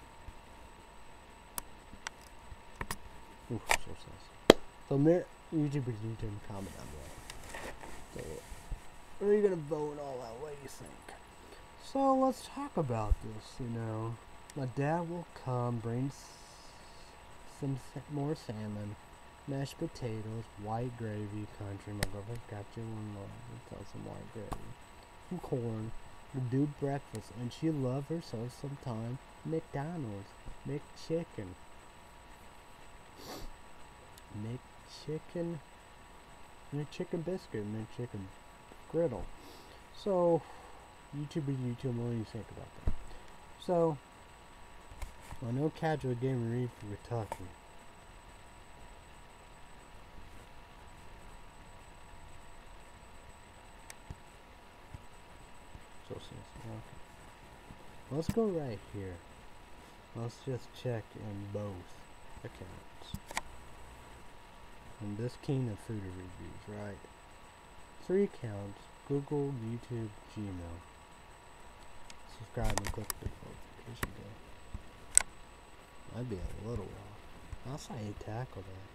Oof, so sad. So, Mir YouTubers need to comment on that. So, where are you gonna vote and all that? What do you think? So let's talk about this. You know, my dad will come, bring s some sa more salmon, mashed potatoes, white gravy, country. My girlfriend got you one more. Tell some white gravy, some corn. We'll do breakfast, and she love herself sometime McDonald's, McChicken. McChicken, McChicken biscuit, McChicken griddle. So, YouTubers, YouTube, what do you think about that? So, I know Casual Gamer Reef we're talking. So, okay. Let's go right here. Let's just check in both accounts. And this king of food reviews, right? Three accounts: Google, YouTube, Gmail. Subscribe and click the notification bell. That'd be a little while. I'll say you tackle that.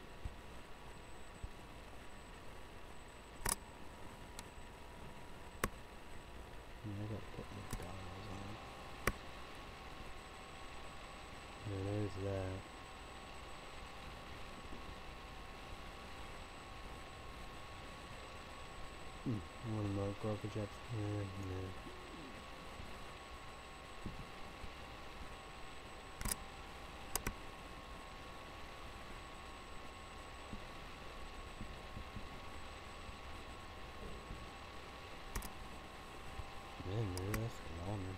Yeah, I gotta put McDonald's on. Yeah, there's that. Hmm, one of my garbage apps. Yeah, yeah. Man, dude, that's phenomenal.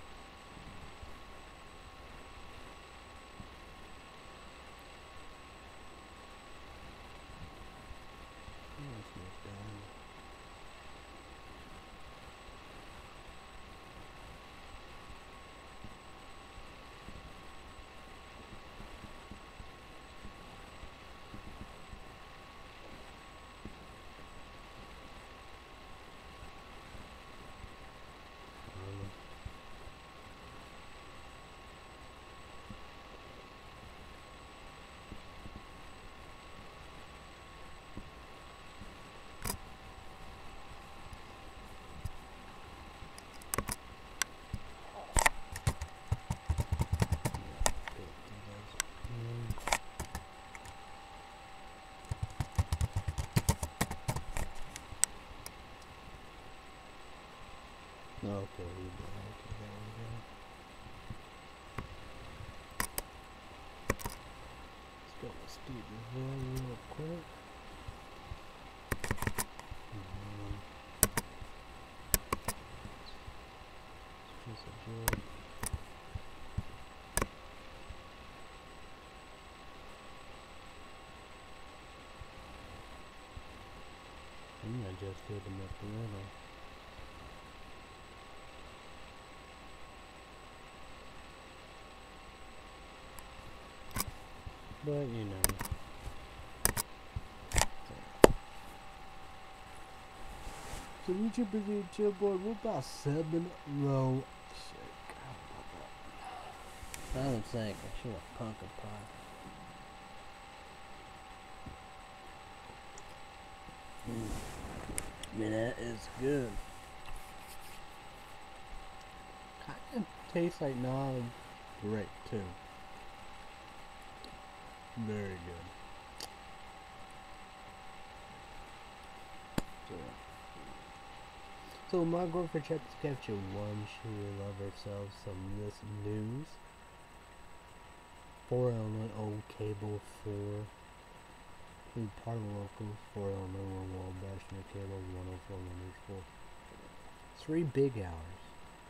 That's McDonald's. Okay, we go. Okay, there we go. Let's go with Steve Revere real quick. Um, it's just a joke. I think I just did them at the middle. But, you know. So, YouTube review chill board, we're about seven row shake. I don't think I should have pumpkin pie. Mm. I mean, that is good. Kind of tastes like non grape, too. Very good. So my girlfriend checks capture one. She will love herself some this news. Four Illinois old cable four. We part of the local four Illinois one wall bash near cable one oh four one four. Three big hours.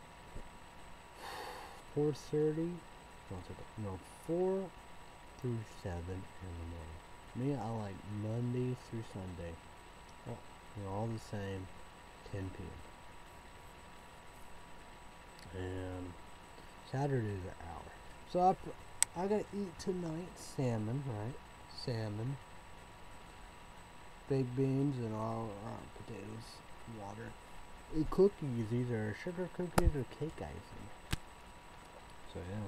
Four thirty. No, four through seven in the morning. Me, I like Monday through Sunday. Oh, they're all the same. ten p m And Saturdays are hour. So I, I gotta eat tonight salmon, right? Salmon, baked beans, and all uh, potatoes, water. And cookies. These are sugar cookies or cake icing. So yeah.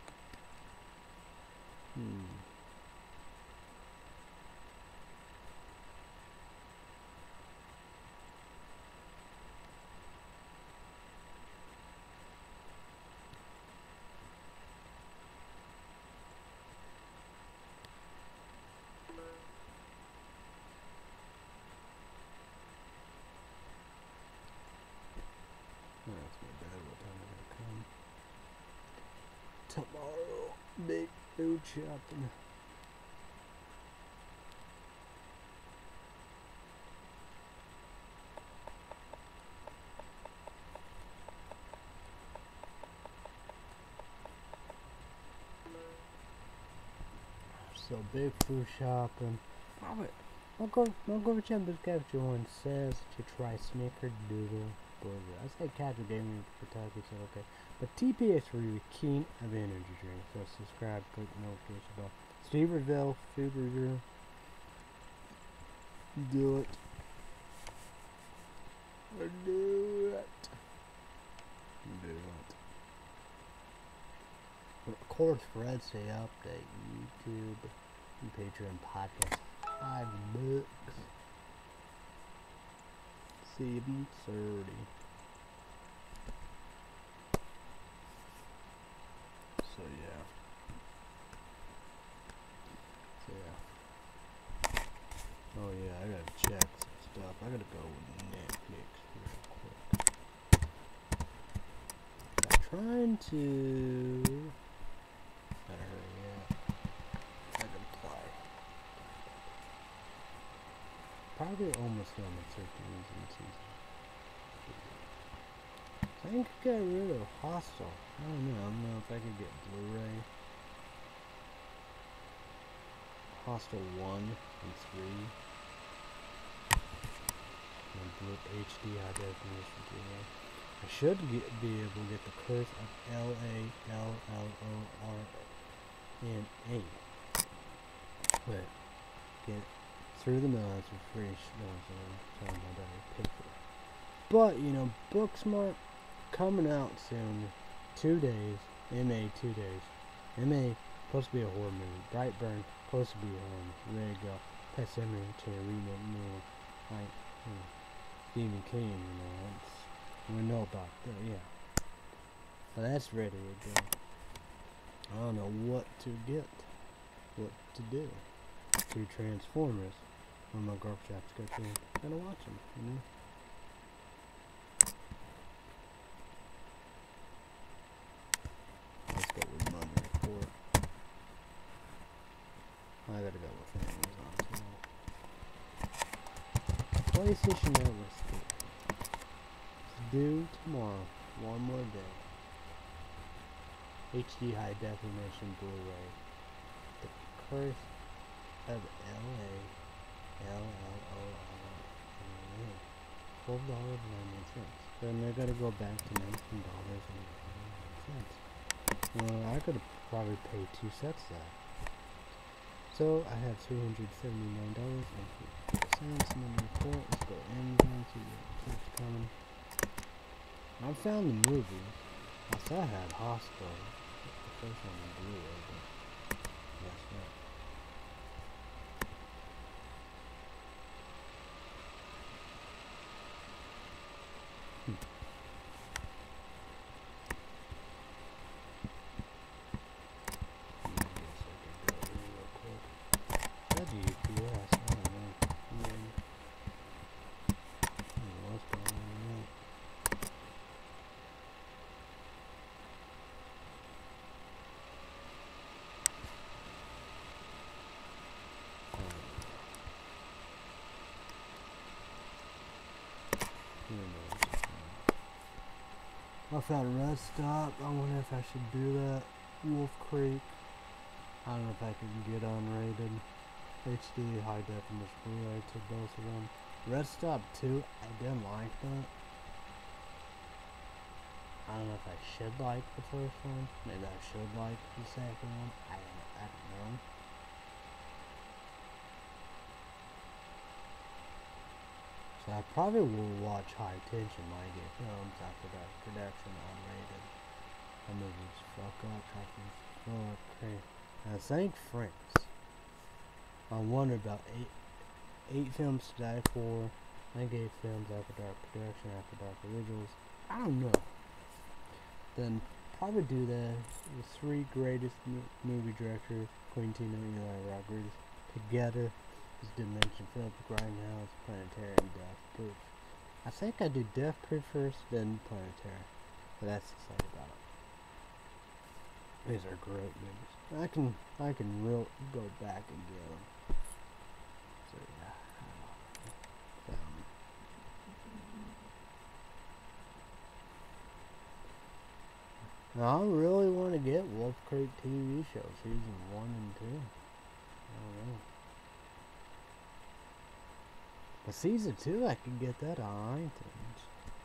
Hmm. That's my dad. What time are gonna come? Tomorrow, big food shopping. So big food shopping. Oh, I'll go. I'll go to Champions Capture one says to try Snickerdoodle burger. I said Capture Gaming Kentucky said okay, but T P S really keen of energy drink. So subscribe, click the notification bell. Steversville food review. Do it. Do it. Do it. Of course, Red Say Update, YouTube, and Patreon podcast. Five bucks. Seven thirty. So yeah. So yeah. Oh yeah, I gotta check some stuff. I gotta go with Netflix real quick. I'm trying to. Gotta hurry up. I gotta play. Probably almost done with thirteen season. I think I got rid of Hostel. I don't know. I don't know if I could get Blu-ray. Hostel one and three. And Blue H D high definition Blu-ray. I should get, be able to get the Curse of L A L L O R N A. But get through the mail for free. No, so I'm telling my daughter to pay for it. But you know, Booksmart coming out soon. Two days. M A two days. M A supposed to be a horror movie. Brightburn supposed to be a horror movie. Ready to go. Pet Sematary remake new. Like hmm, Stephen King, you know, that's we know about that, yeah. So that's ready to go. I don't know what to get. What to do. Two Transformers. When my girl shop's go to, gotta watch them, you know. Let's go with Mummy Report. I gotta go with Amazon too. PlayStation Network Store. It's due tomorrow. One more day. H D high definition Blu-ray. The Curse of L A L L O R N A. Twelve dollars and ninety cents. Then they're gonna go back to nineteen dollars and ninety-nine cents. Well, I could have probably paid two sets of that. So I have three hundred seventy-nine dollars and fifty cents. Number four. Let's go Amazon. See what's coming. I found the movie. I thought I had Hostel. The first one in Blu-ray, but guess what? Hmm. I guess I could go real quick. That's U P S. I don't know. Yeah. I don't know what's going on there. I found Red Stop. I wonder if I should do that. Wolf Creek. I don't know if I can get unrated. H D high definition Blu-ray to both of them. Red Stop two, I didn't like that. I don't know if I should like the first one. Maybe I should like the second one. I don't, I don't know. So I probably will watch High Tension when I get films after that production unrated. That movie's fuck up, tracking fuck crazy. I think Franks. I wonder about eight eight films to die for. I think eight films After Dark production, After Dark originals. I don't know. Then probably do that. The three greatest mo movie directors, Quentin and Eli Rodriguez, together. As Dimension Philip Grindhouse, Planetary, and Death Proof. I think I do Death Proof first, then Planetary. But that's the same about it. These are great movies. I can I can real go back and get them. So yeah. Um, I really want to get Wolf Creek T V show season one and two. I don't know. But season two, I can get that on iTunes.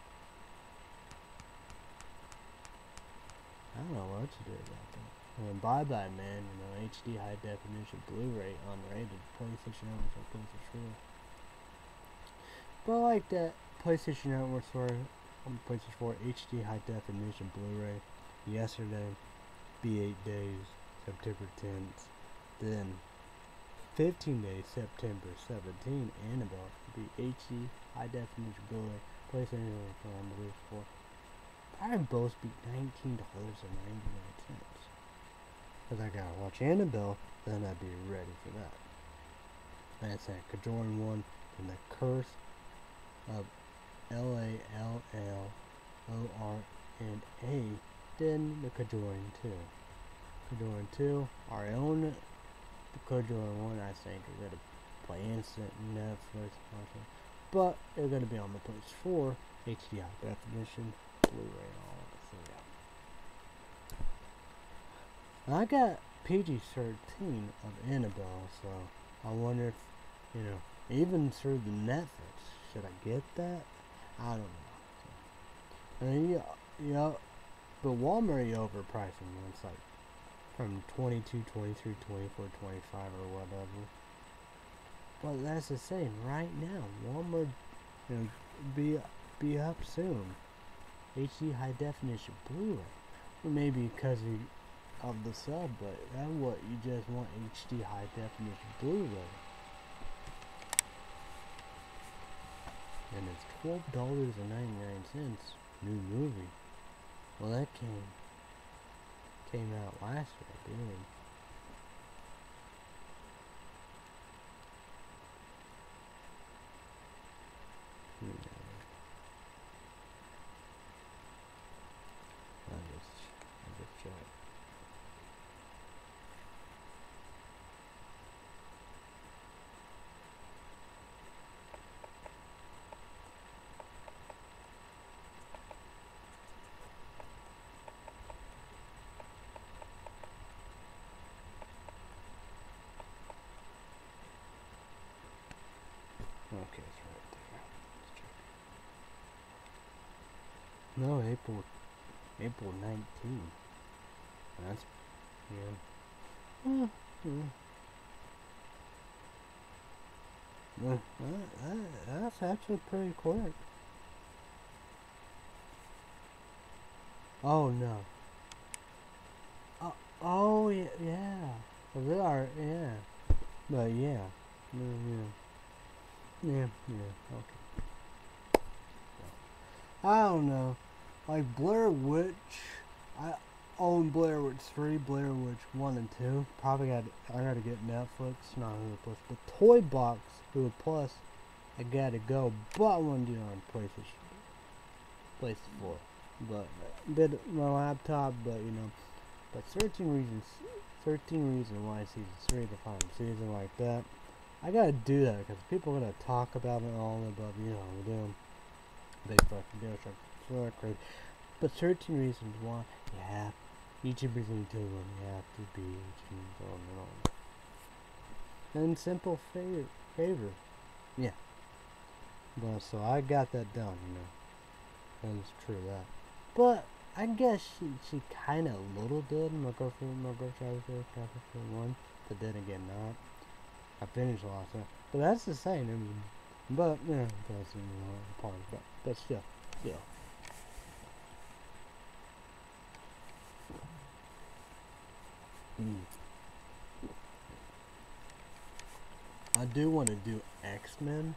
I don't know what to do about that. And Bye Bye Man, you know, H D high definition Blu-ray unrated PlayStation Network or PlayStation four. But I like that PlayStation Network store on PlayStation four H D high definition Blu-ray yesterday. Be eight days, September tenth. Then fifteen days, September seventeenth, Annabelle be H D high definition Blu-ray PlayStation Network on the list for. Probably both be nineteen dollars and ninety-nine cents. Cause I gotta watch Annabelle, then I'd be ready for that. That's that Conjuring one and the Curse of L A L L O R and A, then the Conjuring two. Conjuring two, our own the Conjuring one I think are gonna play instant Netflix content. But they're gonna be on the P S four, H D high definition, Blu-ray and all that, so yeah. And I got P G thirteen of Annabelle, so I wonder if, you know, even through the Netflix, should I get that? I don't know. So, and yeah, yeah, but Walmart you overpricing them. It's like from twenty-two, twenty-three, twenty-four, twenty-five or whatever. But that's the same right now. Walmart, you know, be be up soon. H D high definition Blu-ray, or maybe because of the sub, but that's what you just want, H D high definition Blu-ray. And it's twelve dollars and ninety-nine cents. New movie. Well, that came came out last year, I believe. Hmm. I'll just, I'll just check. Okay, it's right there. Let's check. No, April, April nineteenth. That's, yeah. Uh, yeah. Uh, that, that, that's actually pretty quick. Oh no. Oh, oh yeah, yeah. They are, yeah. But yeah. Yeah, yeah. Yeah, yeah, okay. I don't know. Like Blair Witch, I own Blair Witch three, Blair Witch one and two. Probably got I gotta get Netflix, not Hulu Plus. But Toy Box, Hulu Plus, I gotta go. But I want to do it on PlayStation, PlayStation four. But bit my laptop, but you know, but thirteen reasons, thirteen reasons why season three, the final season like that. I gotta do that because people are gonna talk about it all above, you know, we're doing big fucking deal, so crazy. But thirteen reasons why you have YouTubers need to when you have to be eighteen on and on. And simple favor, favor, yeah. But so I got that done, you know. That was true that. But I guess she she kind of little did. My girlfriend, my girlfriend was there, one, but then again not. I finished a lot of stuff, but that's the same. I mean, but yeah, that's you know part of it. But still, still. Mm. I do want to do X-Men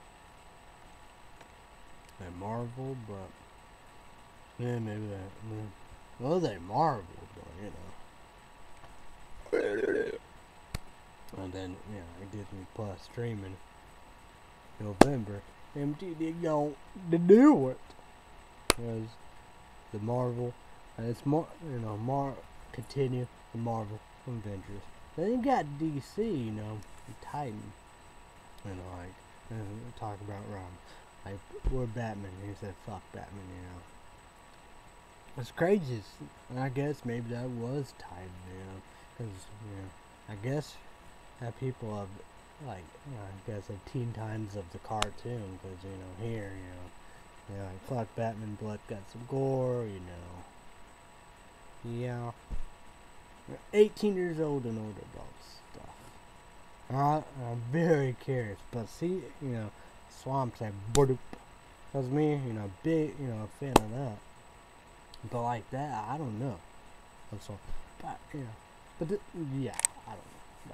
and Marvel, but yeah, maybe that. Yeah. Well, they Marvel, but you know. And then, yeah, Disney Plus streaming November. M T V going to do it. Because the Marvel, and it's more, you know, Mar continue the Marvel Avengers. Then you got D C, you know, Titan. You know, like, and talk about Ron. Like, we're Batman. He said, fuck Batman, you know. It's crazy. I guess maybe that was Titan, you know. Because, you know, I guess that people have, like, you know, I guess have teen times of the cartoon. Because, you know, here, you know, you know, like, fuck Batman, blood got some gore, you know. Yeah. eighteen years old and older about stuff. Uh, I'm very curious, but see, you know, Swamp's like, boop. That's me, you know, big, you know, a fan of that. But like that, I don't know. That's all. But, you know, but, th yeah, I don't know.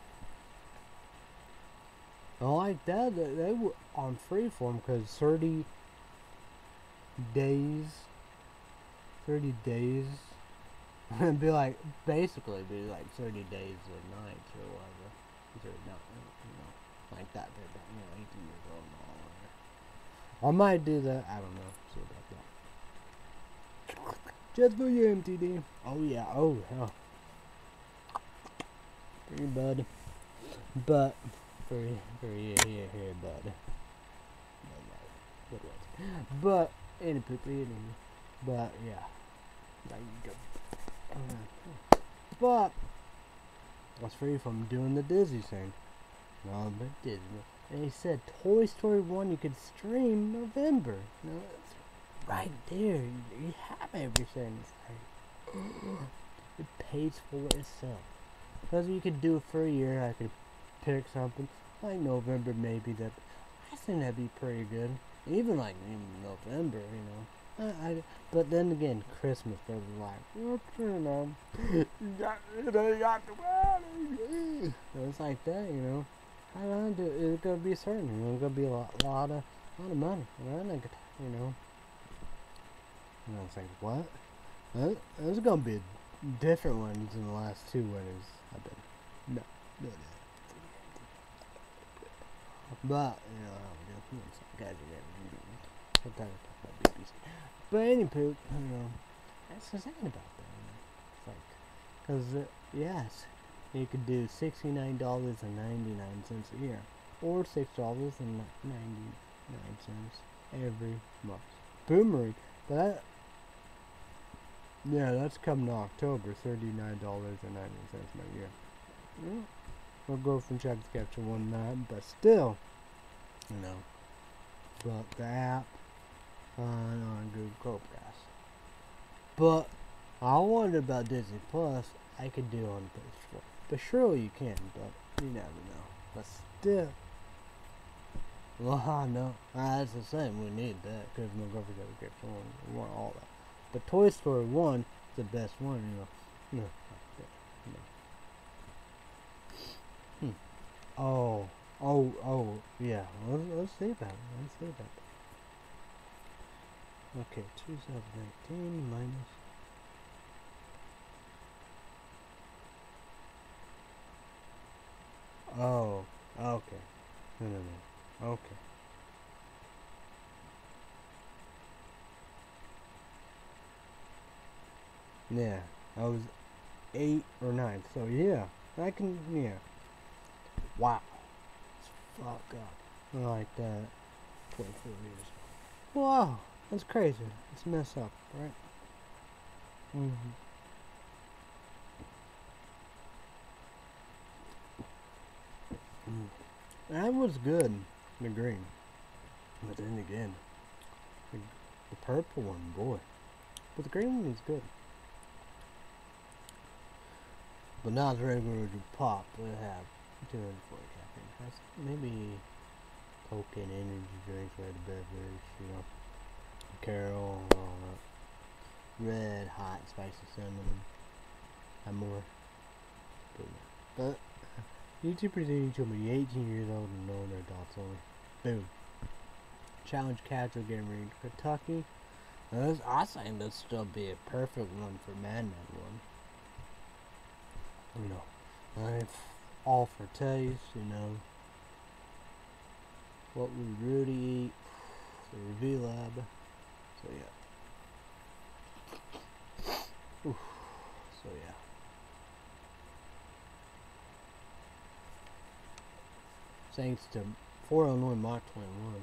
But I like that, they, they were on Freeform because thirty days, thirty days, it'd be like, basically be like thirty days a night or whatever. Or not, you know, like that, they're, you know, eighteen years old and all. I might do that, I don't know, see about that. Just for you, M T D. Oh yeah, oh hell. For you, bud. But, for you, for you, here, here, bud. Good words. But, any anyway, but yeah. There you go. But, I was free from doing the Disney thing. No, but Disney. And he said Toy Story one you could stream November. No, it's right there. You, you have everything. It's like, it pays for itself. Because you could do it for a year. I could pick something like November, maybe. That I think that'd be pretty good. Even like in November, you know. I, I, but then again, Christmas was like, you know, you got, you know, you got the wedding. It's like that, you know. I don't know, it's gonna be certain, you know, it's gonna be a lot, lot of, lot of money, you know, like, you know. And I was like, what? That, there's gonna be different ones than the last two weddings I've been. No, no, no. But, you know, I don't know, some guys are getting, sometimes I talk about B B C. But anywho, you know, that's the thing about that, you know. It's like, because, uh, yes, you could do sixty-nine dollars and ninety-nine cents a year, or six dollars and ninety-nine cents every month. Boomerang, but that, yeah, that's coming October, thirty-nine dollars and ninety cents a year. Yeah. My girlfriend tried to capture one night, but still, you know, but the app on, on Google Chromecast. But I wondered about Disney Plus. I could do on P S four, but surely you can. But you never know. But still, well, I know ah, that's the same. We need that because my girlfriend got a gift one. We want all that. But Toy Story one is the best one. You know. You know. You know. Hmm. Oh. Oh. Oh. Yeah. Let's, let's see about it. Let's see about it. Okay, two thousand nineteen minus. Oh, okay. No, no, no. Okay. Yeah, I was eight or nine, so yeah, I can, yeah. Wow. It's fuck up. I like that. twenty-four years. Wow, that's crazy. It's messed up, right? Mm-hmm. Mm. That was good, the green. But then again, the, the purple one, boy. But the green one was good. But not the regular pop. They have two hundred forty caffeine. That's maybe Coke and energy drinks, red beverage, you know, Carol, and all that. Red, hot, spicy cinnamon. And more. But YouTubers need to be eighteen years old and know their adults only. Boom. Challenge Casual Gamer in Kentucky. Now this, I think this still be a perfect one for Madman one. You know, right? All for taste, you know. What would Rudy eat? The Review Lab. So yeah. Oof. So yeah. Thanks to four Illinois Mach twenty-one.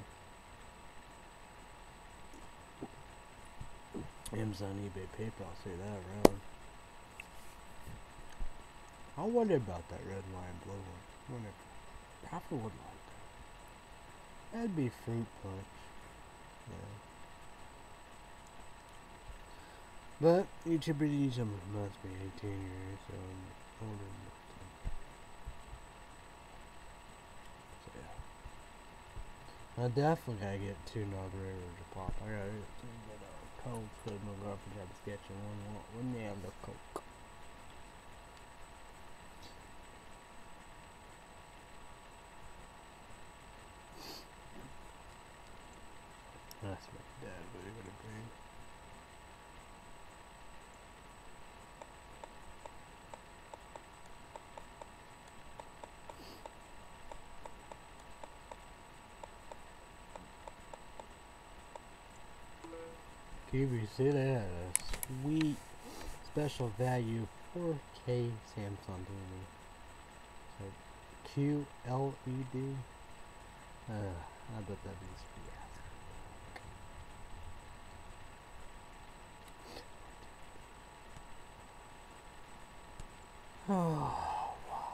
Amazon, eBay, PayPal, say that around. I wonder about that red wine, blue one. Wonder, probably would like that. That'd be fruit punch. Yeah. But YouTubers use them must be eighteen years so older. So yeah. I definitely gotta get two Nogreros to pop. I gotta get two but uh Coke because my girlfriend had a sketch and one wouldn't they have the Coke. That's my dad, but he would have been. Q V C, they had a sweet special value four K Samsung T V. So Q L E D. Uh, I bet that'd be sweet. Oh,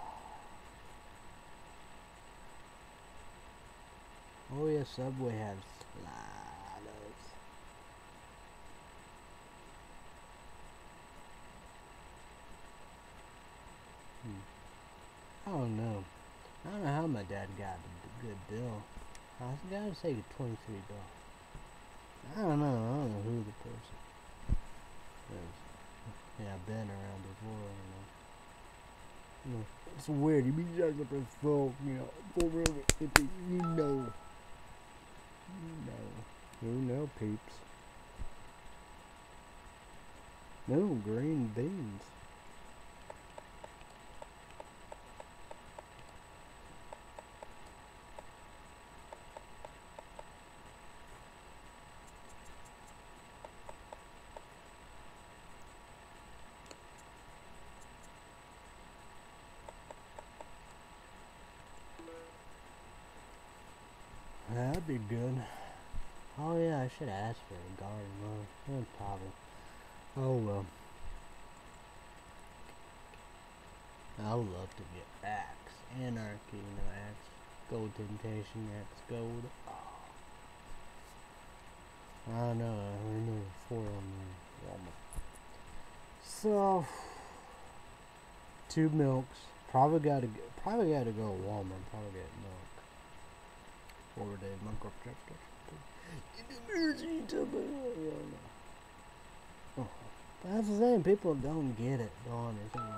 oh yeah, Subway has sliders. Hmm. I don't know. I don't know how my dad got a good deal. I gotta say twenty-three dollars. I don't know. I don't know who the person is. Yeah, I've been around before. I don't know. You know, it's weird. You be judging up his folk, you know, for real. If you know, you know, who know, peeps. No green beans. That'd be good. Oh yeah, I should ask for a garden loan. Eh, probably. Oh well. I would love to get Axe, Anarchy, you know, Axe, Gold Temptation, Axe Gold. Oh. I don't know, I remember four on the Walmart. So, two milks. Probably gotta probably gotta go to Walmart. Probably get milk. Four day milk chapter. Oh, but that's the thing. People don't get it. Don't understand.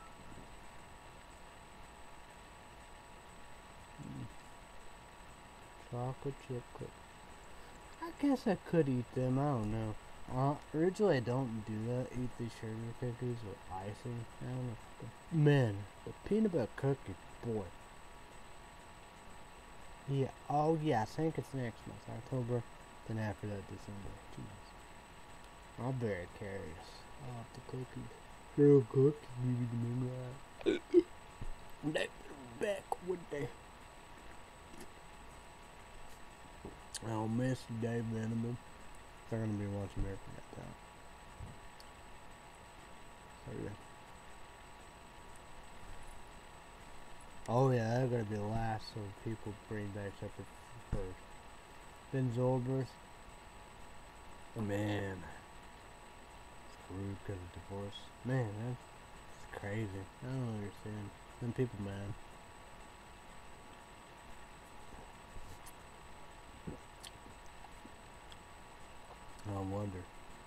Chocolate chip cookies. I guess I could eat them. I don't know. Uh, originally, I don't do that. Eat the sugar cookies with icing. I don't know. But man, the peanut butter cookie, boy. Yeah. Oh yeah. I think it's next month, October. Then after that, December. Two months. I'm very curious. I love the cookies. Little cookies, maybe the moonlight. They back one day. I'll miss Dave Veneman. They're gonna be watching American Got Talent. Oh yeah, they're gonna be last, so people bring back Shepard first. Ben Zoldberg. Oh, man. Screwed because of divorce. Man, that's crazy. I don't understand. Them people, man. I wonder.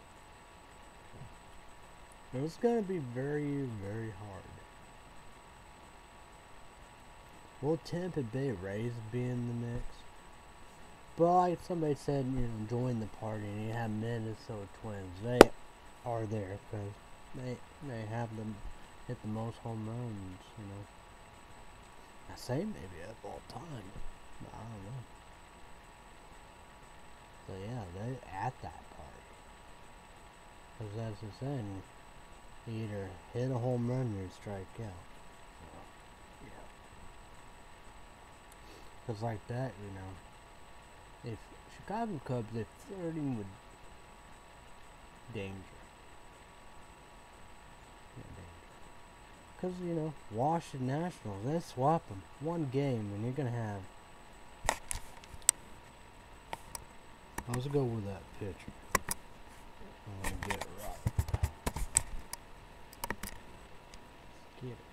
It's gonna be very, very hard. Will Tampa Bay Rays be in the mix? But like somebody said, you know, join the party, and you have Minnesota Twins. They are there because they they have them hit the most home runs. You know, I say maybe of all time, but I don't know. So yeah, they at that party because that's the thing. You either hit a home run or you strike out. So, yeah. Because like that, you know. If Chicago Cubs, they're flirting with danger. Because, you know, Washington Nationals, they swap them one game and you're going to have... Let's go with that pitcher. I want to get it right. Get it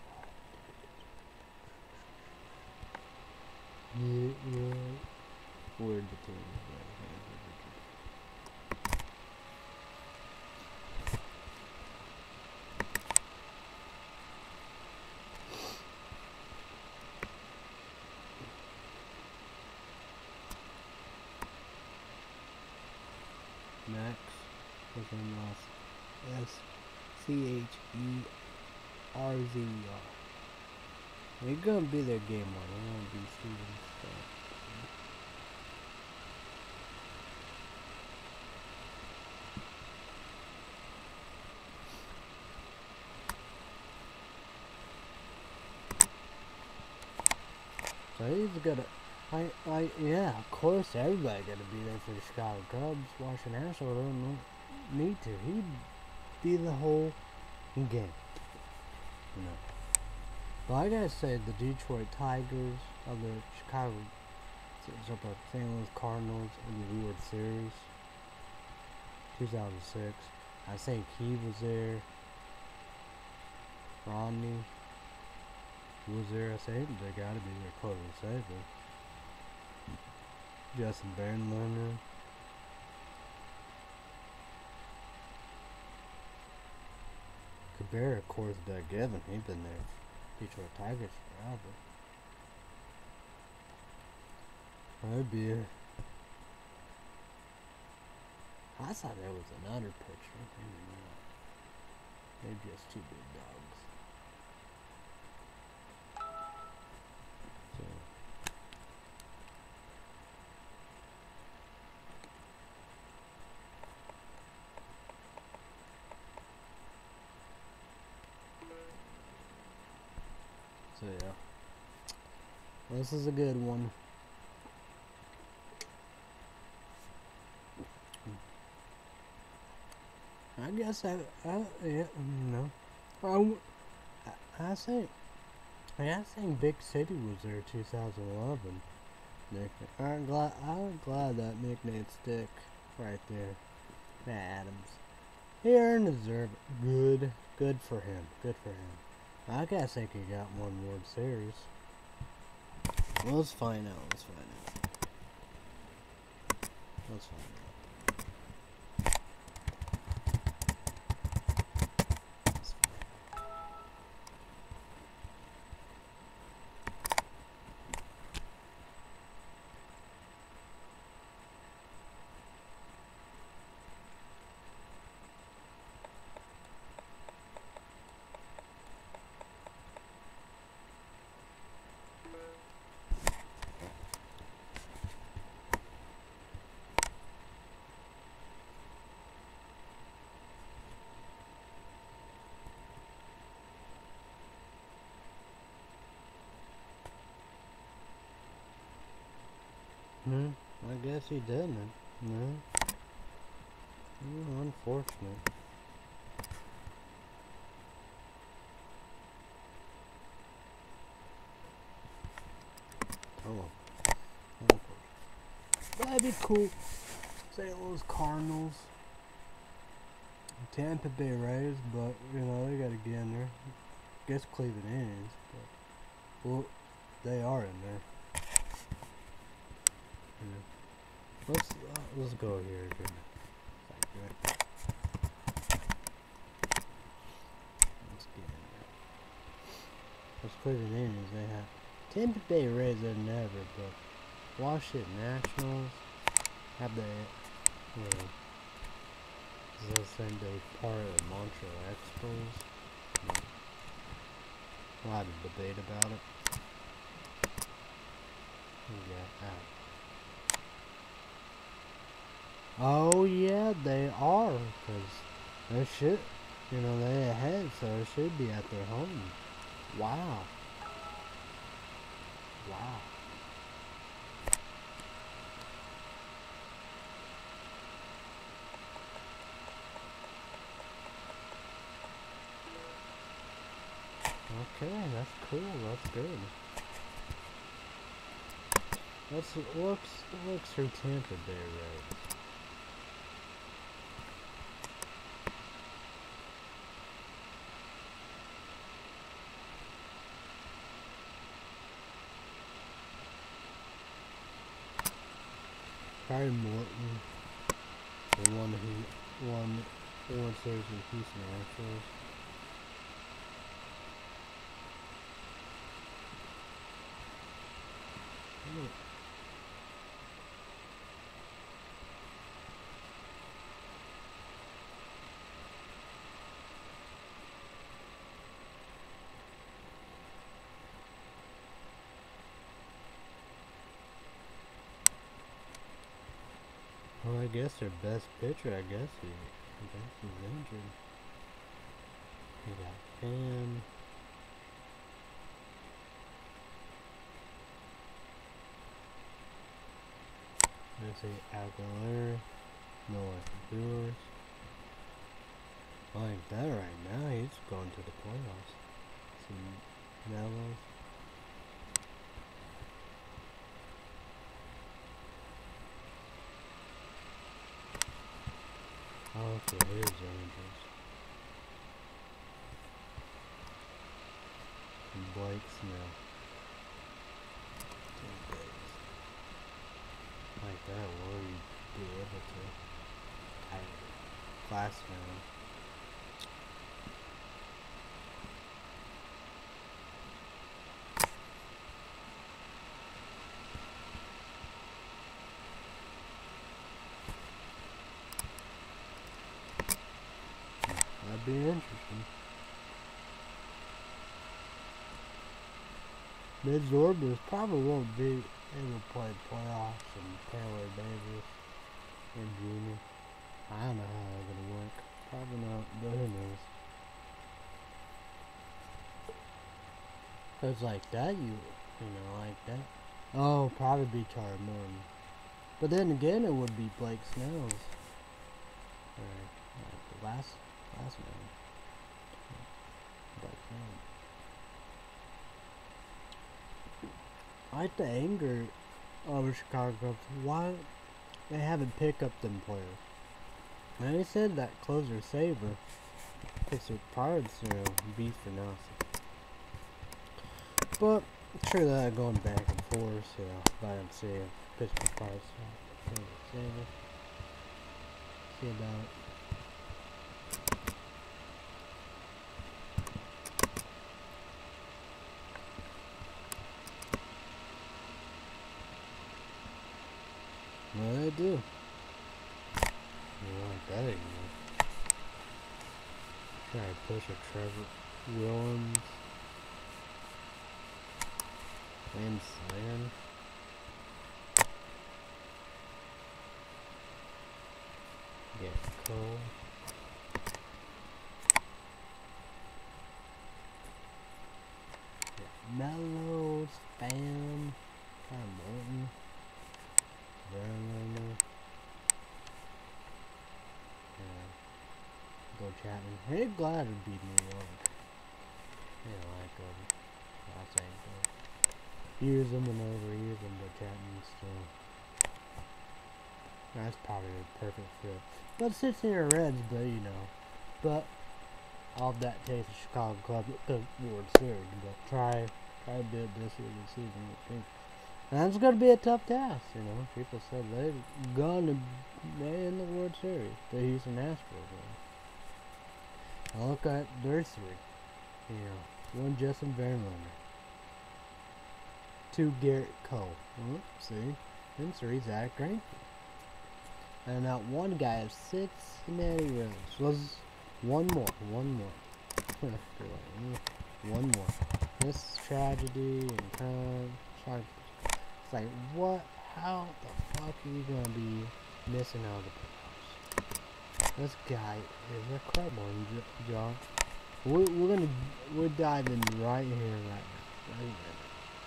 right. Get it right. Where'd the team go? Max was in lost. S C H E R Z E R. We're gonna be their game one. We're gonna be Steven stuff. So he's gonna, I, I, yeah, of course, everybody gonna be there for the Chicago Cubs. Washington Nationals don't need to. He'd be the whole game. You know. Well, I gotta say, the Detroit Tigers of the Chicago, Saint Louis Cardinals in the World Series, two thousand six. I think he was there. Rodney was there. I think they gotta be there. Close to save it. Justin Verlander. Cabrera, of course, Doug Given. He's been there. Detroit Tigers forever. That'd be it. I thought there was another pitcher. Maybe not. They're just two big dogs. So. So yeah. This is a good one. I guess I, I yeah, no. I, I think, I think Big City was there two thousand eleven. Nick, I'm glad, I'm glad that nickname stick right there. Matt Adams. He earned deserve it. Good, good for him. Good for him. I gotta think he got one World Series. Well, let's find out. Let's find out. Let's find out. Hmm, I guess he didn't. No. Oh, unfortunate. be cool. Saint Louis Cardinals, Tampa Bay Rays, but you know they got to get in there. Guess Cleveland Indians, but well, they are in there. Yeah. Let's uh, let's go here again. Let's get in there. Those Cleveland Indians, they have Tampa Bay Rays. They never, but Washington Nationals have they. Yeah. Is that saying they part of the Montreal Expos? Yeah. A lot of debate about it. Yeah. Oh yeah, they are, cause they should, you know, they ahead, so it should be at their home. Wow. Wow. Okay, that's cool. That's good. Let's looks looks through Tampa Bay Rays. Probably Morton, the one who won World Series with Houston Astros. Well, I guess their best pitcher, I guess he, I guess he's injured. He got Fan. Let's say Aguilera, Noah Brewers. Like that right now, he's going to the playoffs. Some Mellows. Oh, okay, here's Angels. And Blake Snell. Two days. Like that, will you be able to? I class round. That'd be interesting. Mid Zorbas probably won't be able to play playoffs and Taylor Davis and Junior. I don't know how that's gonna work. Probably not, but who knows? Cause like that, you you know, like that. Oh, probably be Charlie Morton. But then again, it would be Blake Snell's. Or like the last last man. Blake Snell. I like the anger of the Chicago Cubs. Why they haven't picked up them players? And they said that closer Saber picks their parts, you know, beef for nothing. But I'm sure that going back and forth, so I don't see if Pittsburgh Pirates Saber. See about it. Well, they do. You like that anymore. Try to push a Trevor Williams. And Slan. Get Cole. Get Mellows, Fan, Ty Morton. Verlander. Yeah. Go Chapman. Hey, glad to beat New York. Yeah, like um, Los Angeles. Use them and overuse them, but Chapman still. That's probably a perfect fit. But it sits near Reds, but you know. But all of that takes the Chicago Club the World Series. But try try to do it this year this season. I think. And that's gonna be a tough task, you know. People said they're gonna be in the World Series. The Houston Astros. Now look at their three. You know, one Justin Verlander. Two Garrett Cole. Oh, see? And three Zach Greinke. And that one guy has Cincinnati Reds. Was one more. One more. One more. This tragedy and crime. It's like, what? How the fuck are you gonna be missing out of the playoffs? This guy is incredible, John. We're, we're gonna we're diving right here, right now, right here.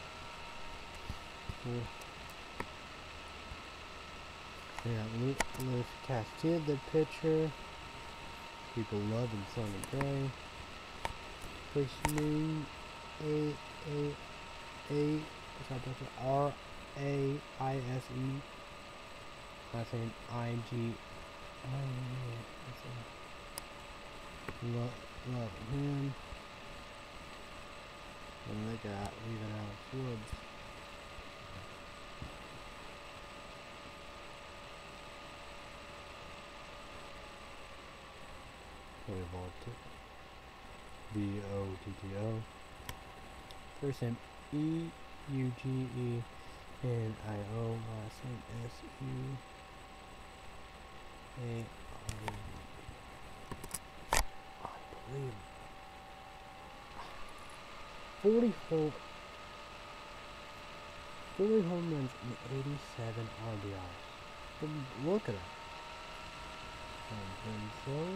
Yeah, Luis Castillo, the pitcher. People love and Sonny Gray. First name A A A. R A I S E. Last name I G. Love, love him. And they got leaving Alex Woods. B O T T O. First name E U G E N I O. Last name S E A R. Unbelievable. forty home, forty home runs and eighty-seven R B Is. Look at that. And so.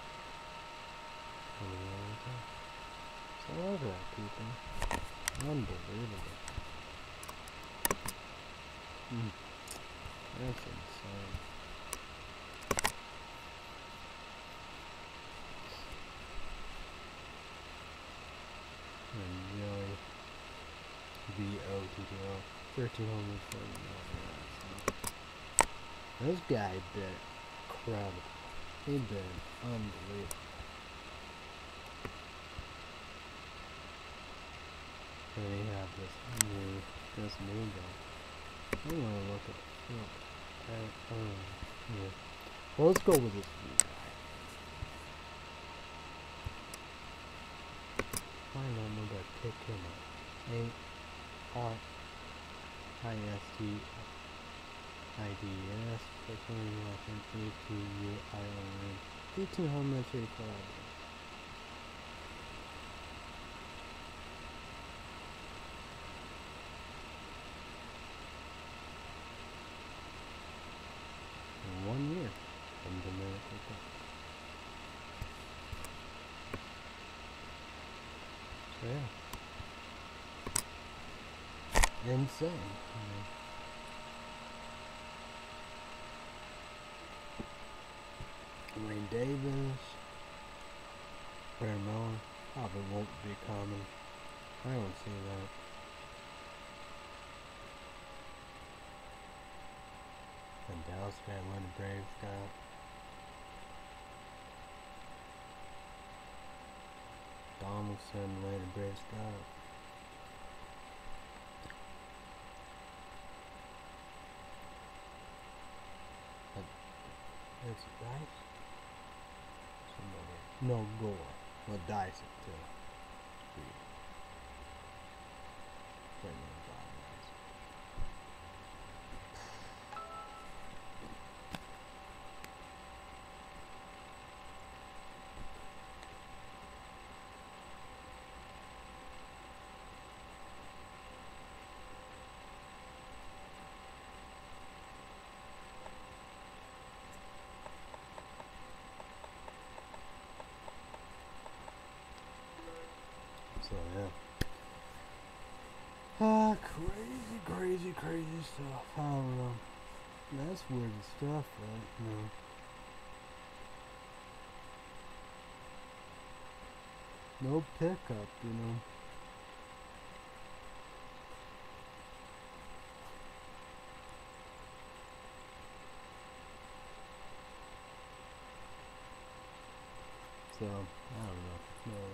So look at that, people. Unbelievable. Mm. That's insane. And Joey B O T T O. thirteen home runs for him. This guy been incredible. He been unbelievable. And we have this new, this new guy. I want to look at it. Uh, um, yeah. Well, let's go with this new guy. I don't know that pick him up. A R I S T I D S. That's only nothing. A T U I O N. eighteen home runs, eighty-four R B Is. One year from the Miracle Cup. So yeah. Insane. You know. Wayne Davis. Paramount. Probably won't be coming. I don't see that. And Dallas got Atlanta Braves got Donaldson, Atlanta Braves got it's Dice? Somebody. No, Gore. Well, Dice it too. Wait a minute. So yeah. Ah, crazy, crazy, crazy stuff. I don't know. That's weird stuff, right? You know. No pickup, you know. So, I don't know. No.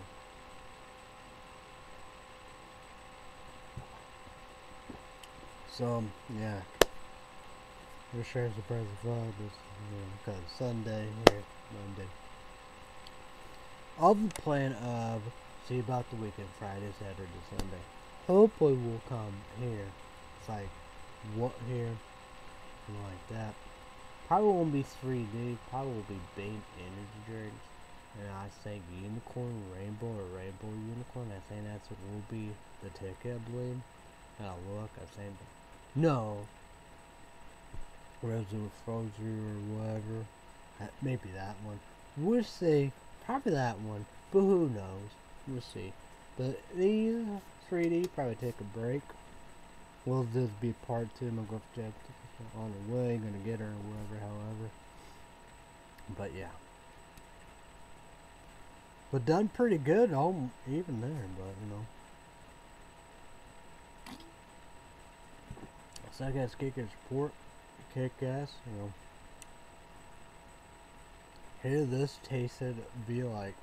So, yeah. We're sharing surprise vlog this, you know, because Sunday here, Monday. I'll be plan of see about the weekend, Friday, Saturday, Sunday. Hopefully we'll come here. It's like what here, something like that. Probably won't be three D. Probably will be Bane energy drinks. And I say unicorn, rainbow, or rainbow unicorn. I think that's what will be the ticket, I believe. And I'll look. I think no. Resident Frozen or whatever. Uh, maybe that one. We'll see. Probably that one. But who knows? We'll see. But the uh, three D probably take a break. Will this be part two? My girlfriend on her way. Gonna get her or whatever. However. But yeah. But done pretty good. Oh, even there. But you know. So I guess kicker support. Kick ass, you know. Here, this tasted be like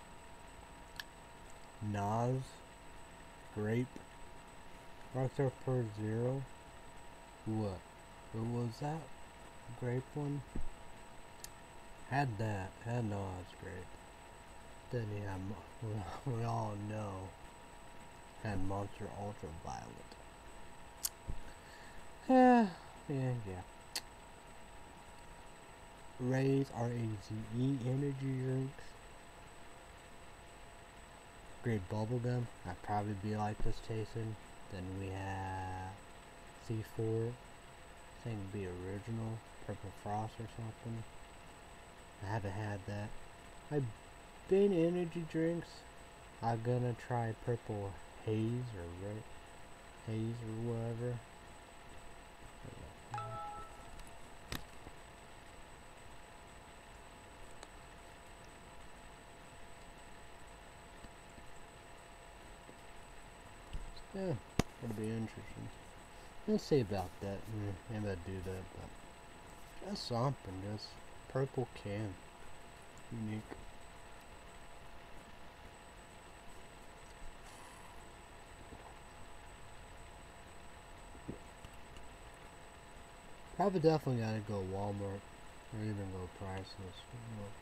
Nas grape Rockstar per zero. What? What was that? Grape one? Had that. Had Nas grape. Then you have, we all know, had Monster Ultraviolet. Yeah, yeah, yeah. Raze, R A Z E energy drinks. Great bubblegum. I'd probably be like this tasting. Then we have C four. I think it'd be original. Purple Frost or something. I haven't had that. I've been energy drinks. I'm gonna try Purple Haze or Red Haze or whatever. Yeah, that'd be interesting. Let's see about that. Maybe I'd do that, but just something. Just purple can. Unique. Probably definitely gotta go Walmart or even go Priceless. You know.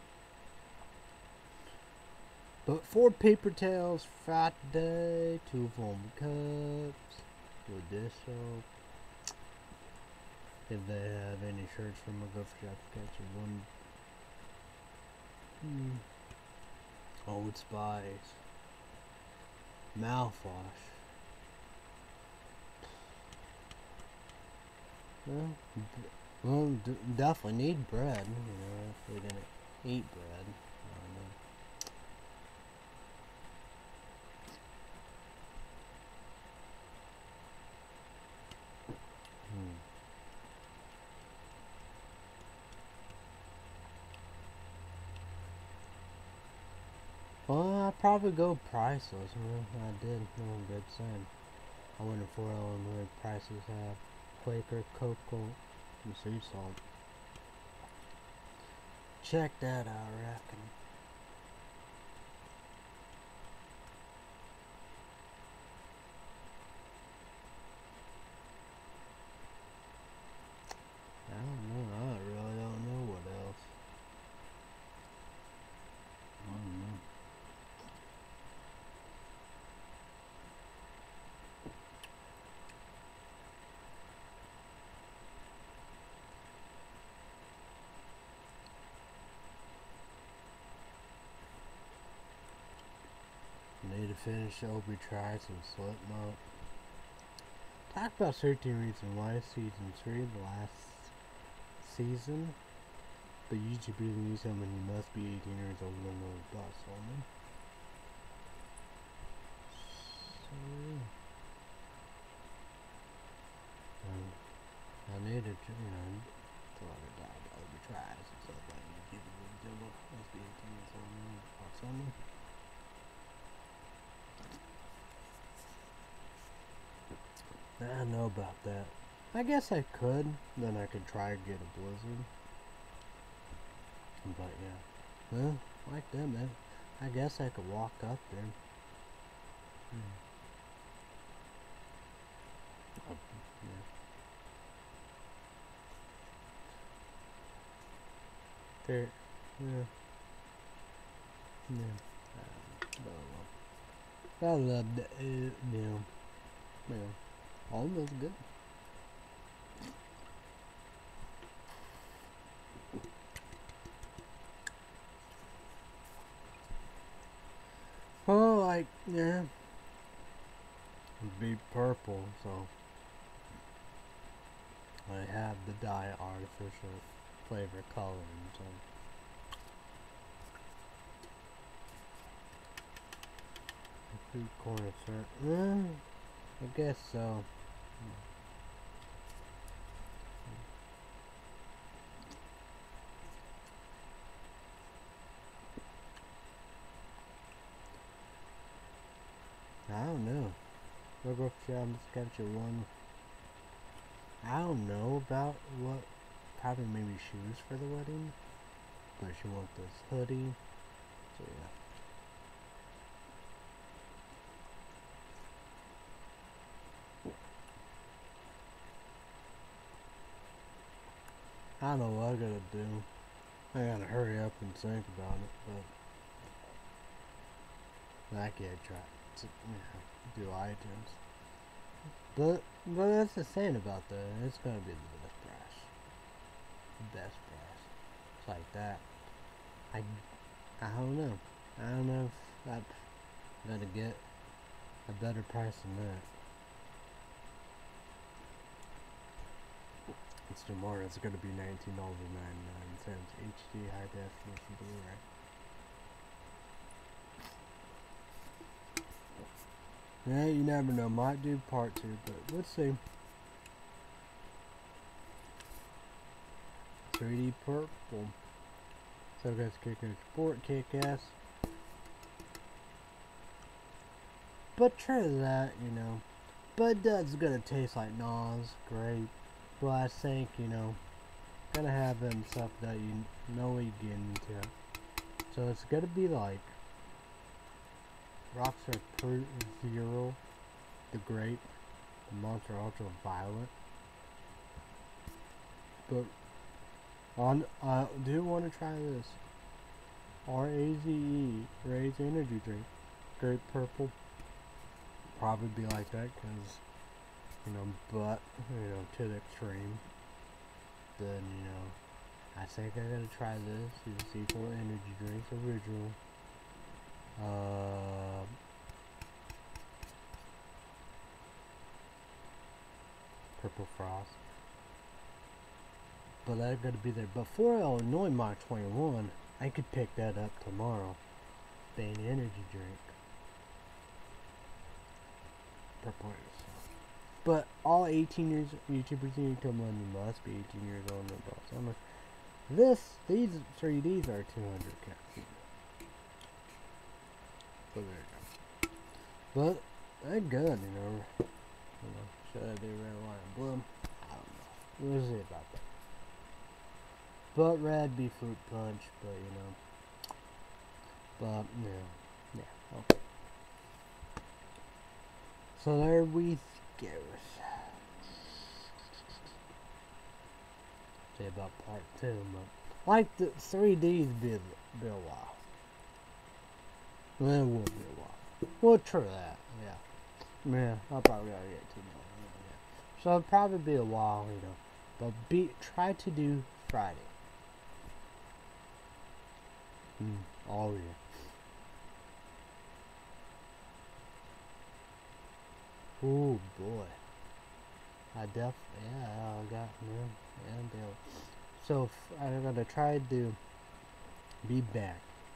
But four paper towels, Friday, two foam cups, with this soap. If they have any shirts from a gift shop, catch one. Hmm. Old Spice. Mouthwash. Well, well d definitely need bread, you know, if we're gonna eat bread. Well, I'd probably go Priceless. Well, I did. No good saying. I went for Illinois. Prices have Quaker, cocoa, and sea salt. Check that out, I reckon. I don't know. I really don't know what else. I don't know. Need to finish Obi Trice and Slipknot. Talk about thirteen Reasons Why season three, the last season. But YouTube really needs him when you must be eighteen years old and know the boss only. So um, I need to, you know, to let it die. Obi Trice and stuff like that. YouTube really must be eighteen years old and know the boss only. I know about that. I guess I could. Then I could try to get a Blizzard. But yeah. Well, Like them, man. I guess I could walk up there. Hmm. Oh, yeah. There. Yeah. Yeah. I love the uh, yeah. Yeah. Almost good. Oh, like, yeah. It'd be purple, so I have the dye artificial flavor coloring, so. Food corner, sir. Yeah, I guess so. I don't know. Look up Chad, just got your one. I don't know about what, probably maybe shoes for the wedding, but she wants this hoodie, so yeah. I don't know what I gotta do. I gotta hurry up and think about it, but I can't try to, you know, do iTunes. But, but that's the saying about that. It's gonna be the best price. The best price. It's like that. I, I don't know. I don't know if I'm gonna get a better price than that. It's tomorrow. It's gonna be nineteen dollars and ninety-nine cents. H D high definition Blu-ray. Yeah, you never know. Might do part two, but let's see. three D purple. So guys, kick-ass sport, kick-ass. But try that, you know. But that's gonna taste like Nas, great. But I think, you know, gonna have them stuff that you know what you're getting into. So it's gonna be like Rockstar Fruit Zero, the Grape, the Monster Ultra Violet. But on, I do want to try this. R A Z E, Raze Energy Drink, Grape Purple. Probably be like that because, you know, but, you know, to the extreme. Then, you know, I think I gotta try this. It's C four Energy Drink, original. Uh, Purple Frost. But that's gonna be there before Illinois March twenty-one. I could pick that up tomorrow. Bane Energy Drink. Purple. But all eighteen years YouTubers need to come on. You must be eighteen years old and above. So much. This, these three Ds are two hundred cats. So there you go. But they're good, you know. You know, should I do red, white, and blue? I don't know. We'll see about that. But red be fruit punch, but you know. But yeah, yeah, okay. So there we go. Say about part two, but like the three Ds be a, be a while. Well, it will be a while. We'll try that, yeah. Yeah, I'll probably gotta get two more. Yeah. So it'll probably be a while, you know. But be try to do Friday. Mm, all year. Oh boy. I def yeah, I got yeah, yeah, deal. So I'm gonna try to be back.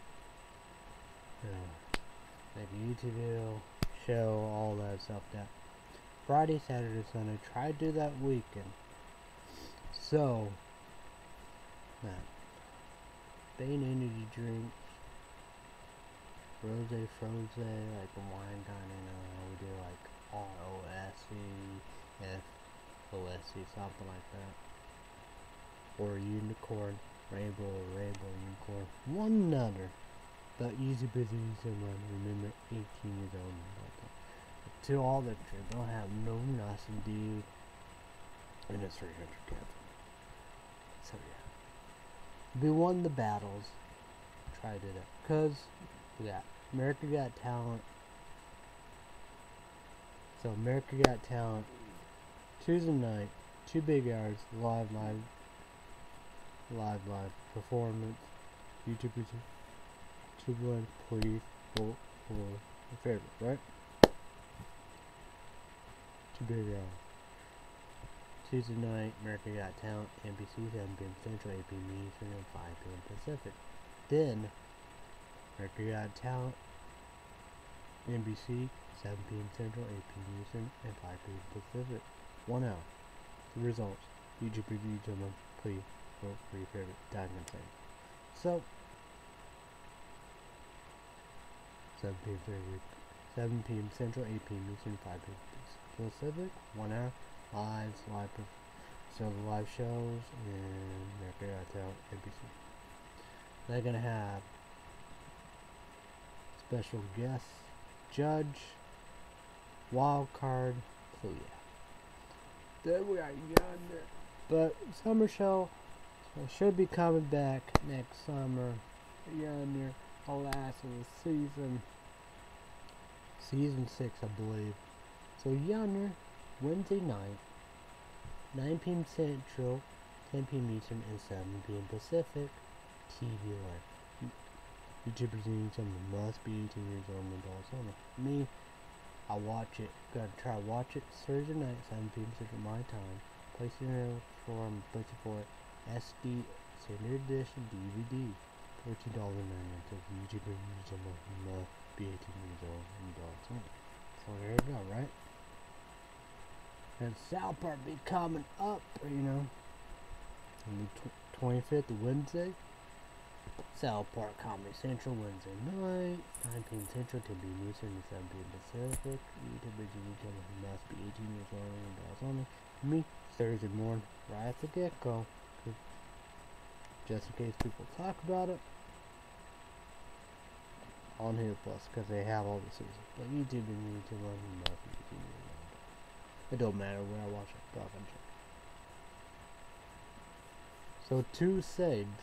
Uh, make a YouTube video, show all that stuff. That Friday, Saturday, Sunday. Try to do that weekend. So that Bane energy drinks, rose, froze, like a wine kind of, you know, we do like R O S E, F O S E, something like that. Or unicorn, rainbow, rainbow, unicorn. One another. But easy busy someone remember eighteen years old. To all the troops, don't have no nothing, dude. And it's three hundred cancel. So yeah. We won the battles. Tried it out. Cause yeah, America Got Talent. So America Got Talent. Tuesday night, two big hours, live, live, live, live performance. YouTube, YouTube, two one, please vote for your favorite, right? Two big hours. Tuesday night, America Got Talent, N B C, seven p m Central, eight p m Eastern, and five p m Pacific. Then, America Got Talent, N B C, seven p m Central, eight p m Eastern, and five p m Pacific. One hour. The results. YouTube review, gentlemen. Please vote for your favorite diamond thing. So, seven p m seven p m Central, eight p m Eastern, five p m Pacific. One hour. Lives, live, so the live shows, and America Got Talent, N B C. They're gonna have special guests, judge, wild card, so yeah. Then we are yonder. But summer show should be coming back next summer. Yonder, the last of the season, season six, I believe. So yonder. Wednesday night, nine p m Central, ten p m Eastern, and seven p m Pacific, T V Live. YouTubers need something must be eighteen years old and adults only. Me, I watch it. Gotta try to watch it Thursday night, seven p m Central my time. Placing it for I'm placing for it S D standard edition D V D, fourteen dollars and ninety cents. YouTubers need something must be eighteen years old and adults only. So there you go, right? And South Park be coming up, you know, on the twenty-fifth, Wednesday. South Park Comedy Central, Wednesday night, nine p m Central, ten p m Eastern, and seven p m Pacific. YouTube channel must be eighteen years old and adults only. Me, Thursday morning, right at the get-go, just in case people talk about it, on here plus, because they have all the seasons. But YouTube and YouTube must be eighteen years old. It don't matter when I watch it, but so two saves.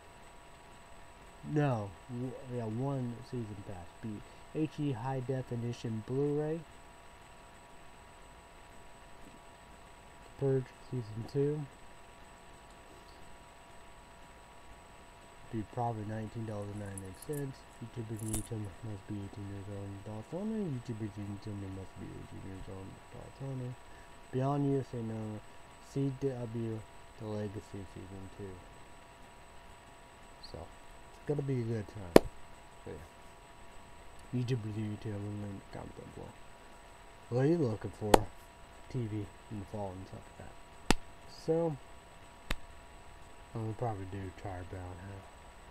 No, w yeah, one season pass. Be H D high definition Blu-ray. Purge season two. Be probably nineteen dollars and ninety-nine cents. YouTubers need to must be eighteen years old and adults only. YouTubers need to must be eighteen years old and adults only. Beyond U S A No, C W The Legacy season two. So it's gonna be a good time. So yeah. YouTubers need to comment down below. What are you looking for? T V in the fall and stuff like that. So I'll probably do Charlie Brown. Huh?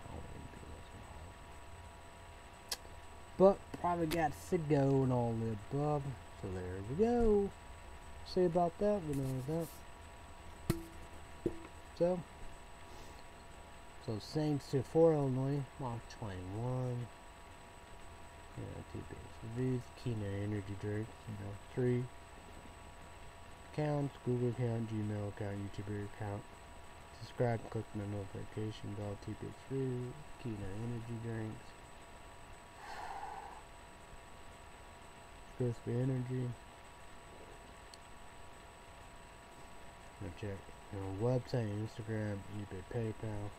But probably got to go and all the above. So there we go. See about that, we know that. So, so thanks to For Illinois, March twenty-one. You know, two base reviews, Keenan energy drinks, you know, three accounts, Google account, Gmail account, YouTuber account. Subscribe, click the notification bell, T P X Review, Keenan energy drinks. Crispy energy. Now check you know, website, Instagram, eBay, PayPal.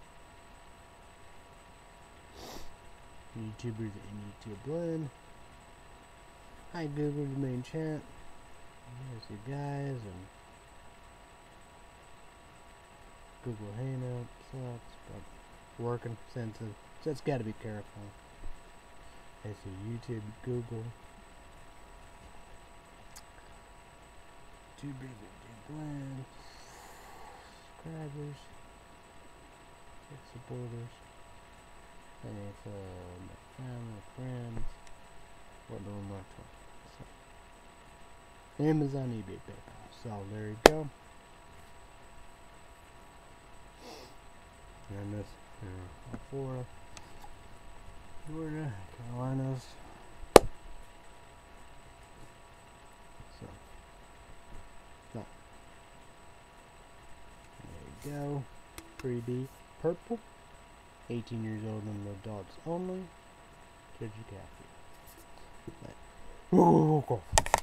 YouTubers and YouTube blend. Hi Google, the main chat. Here's you guys and Google Hangout sucks, but working sensitive. Just gotta be careful. I see YouTube, Google. Too big to blend. Subscribers. Check supporters. Thanks, uh, my family, friends. What do my so. Amazon, eBay, PayPal. So there you go. And this, you know, Florida. Georgia, Carolinas. So, no. There you go. Freebie. Purple. eighteen years old and adults only. Judge Kathy. Right. Oh, God.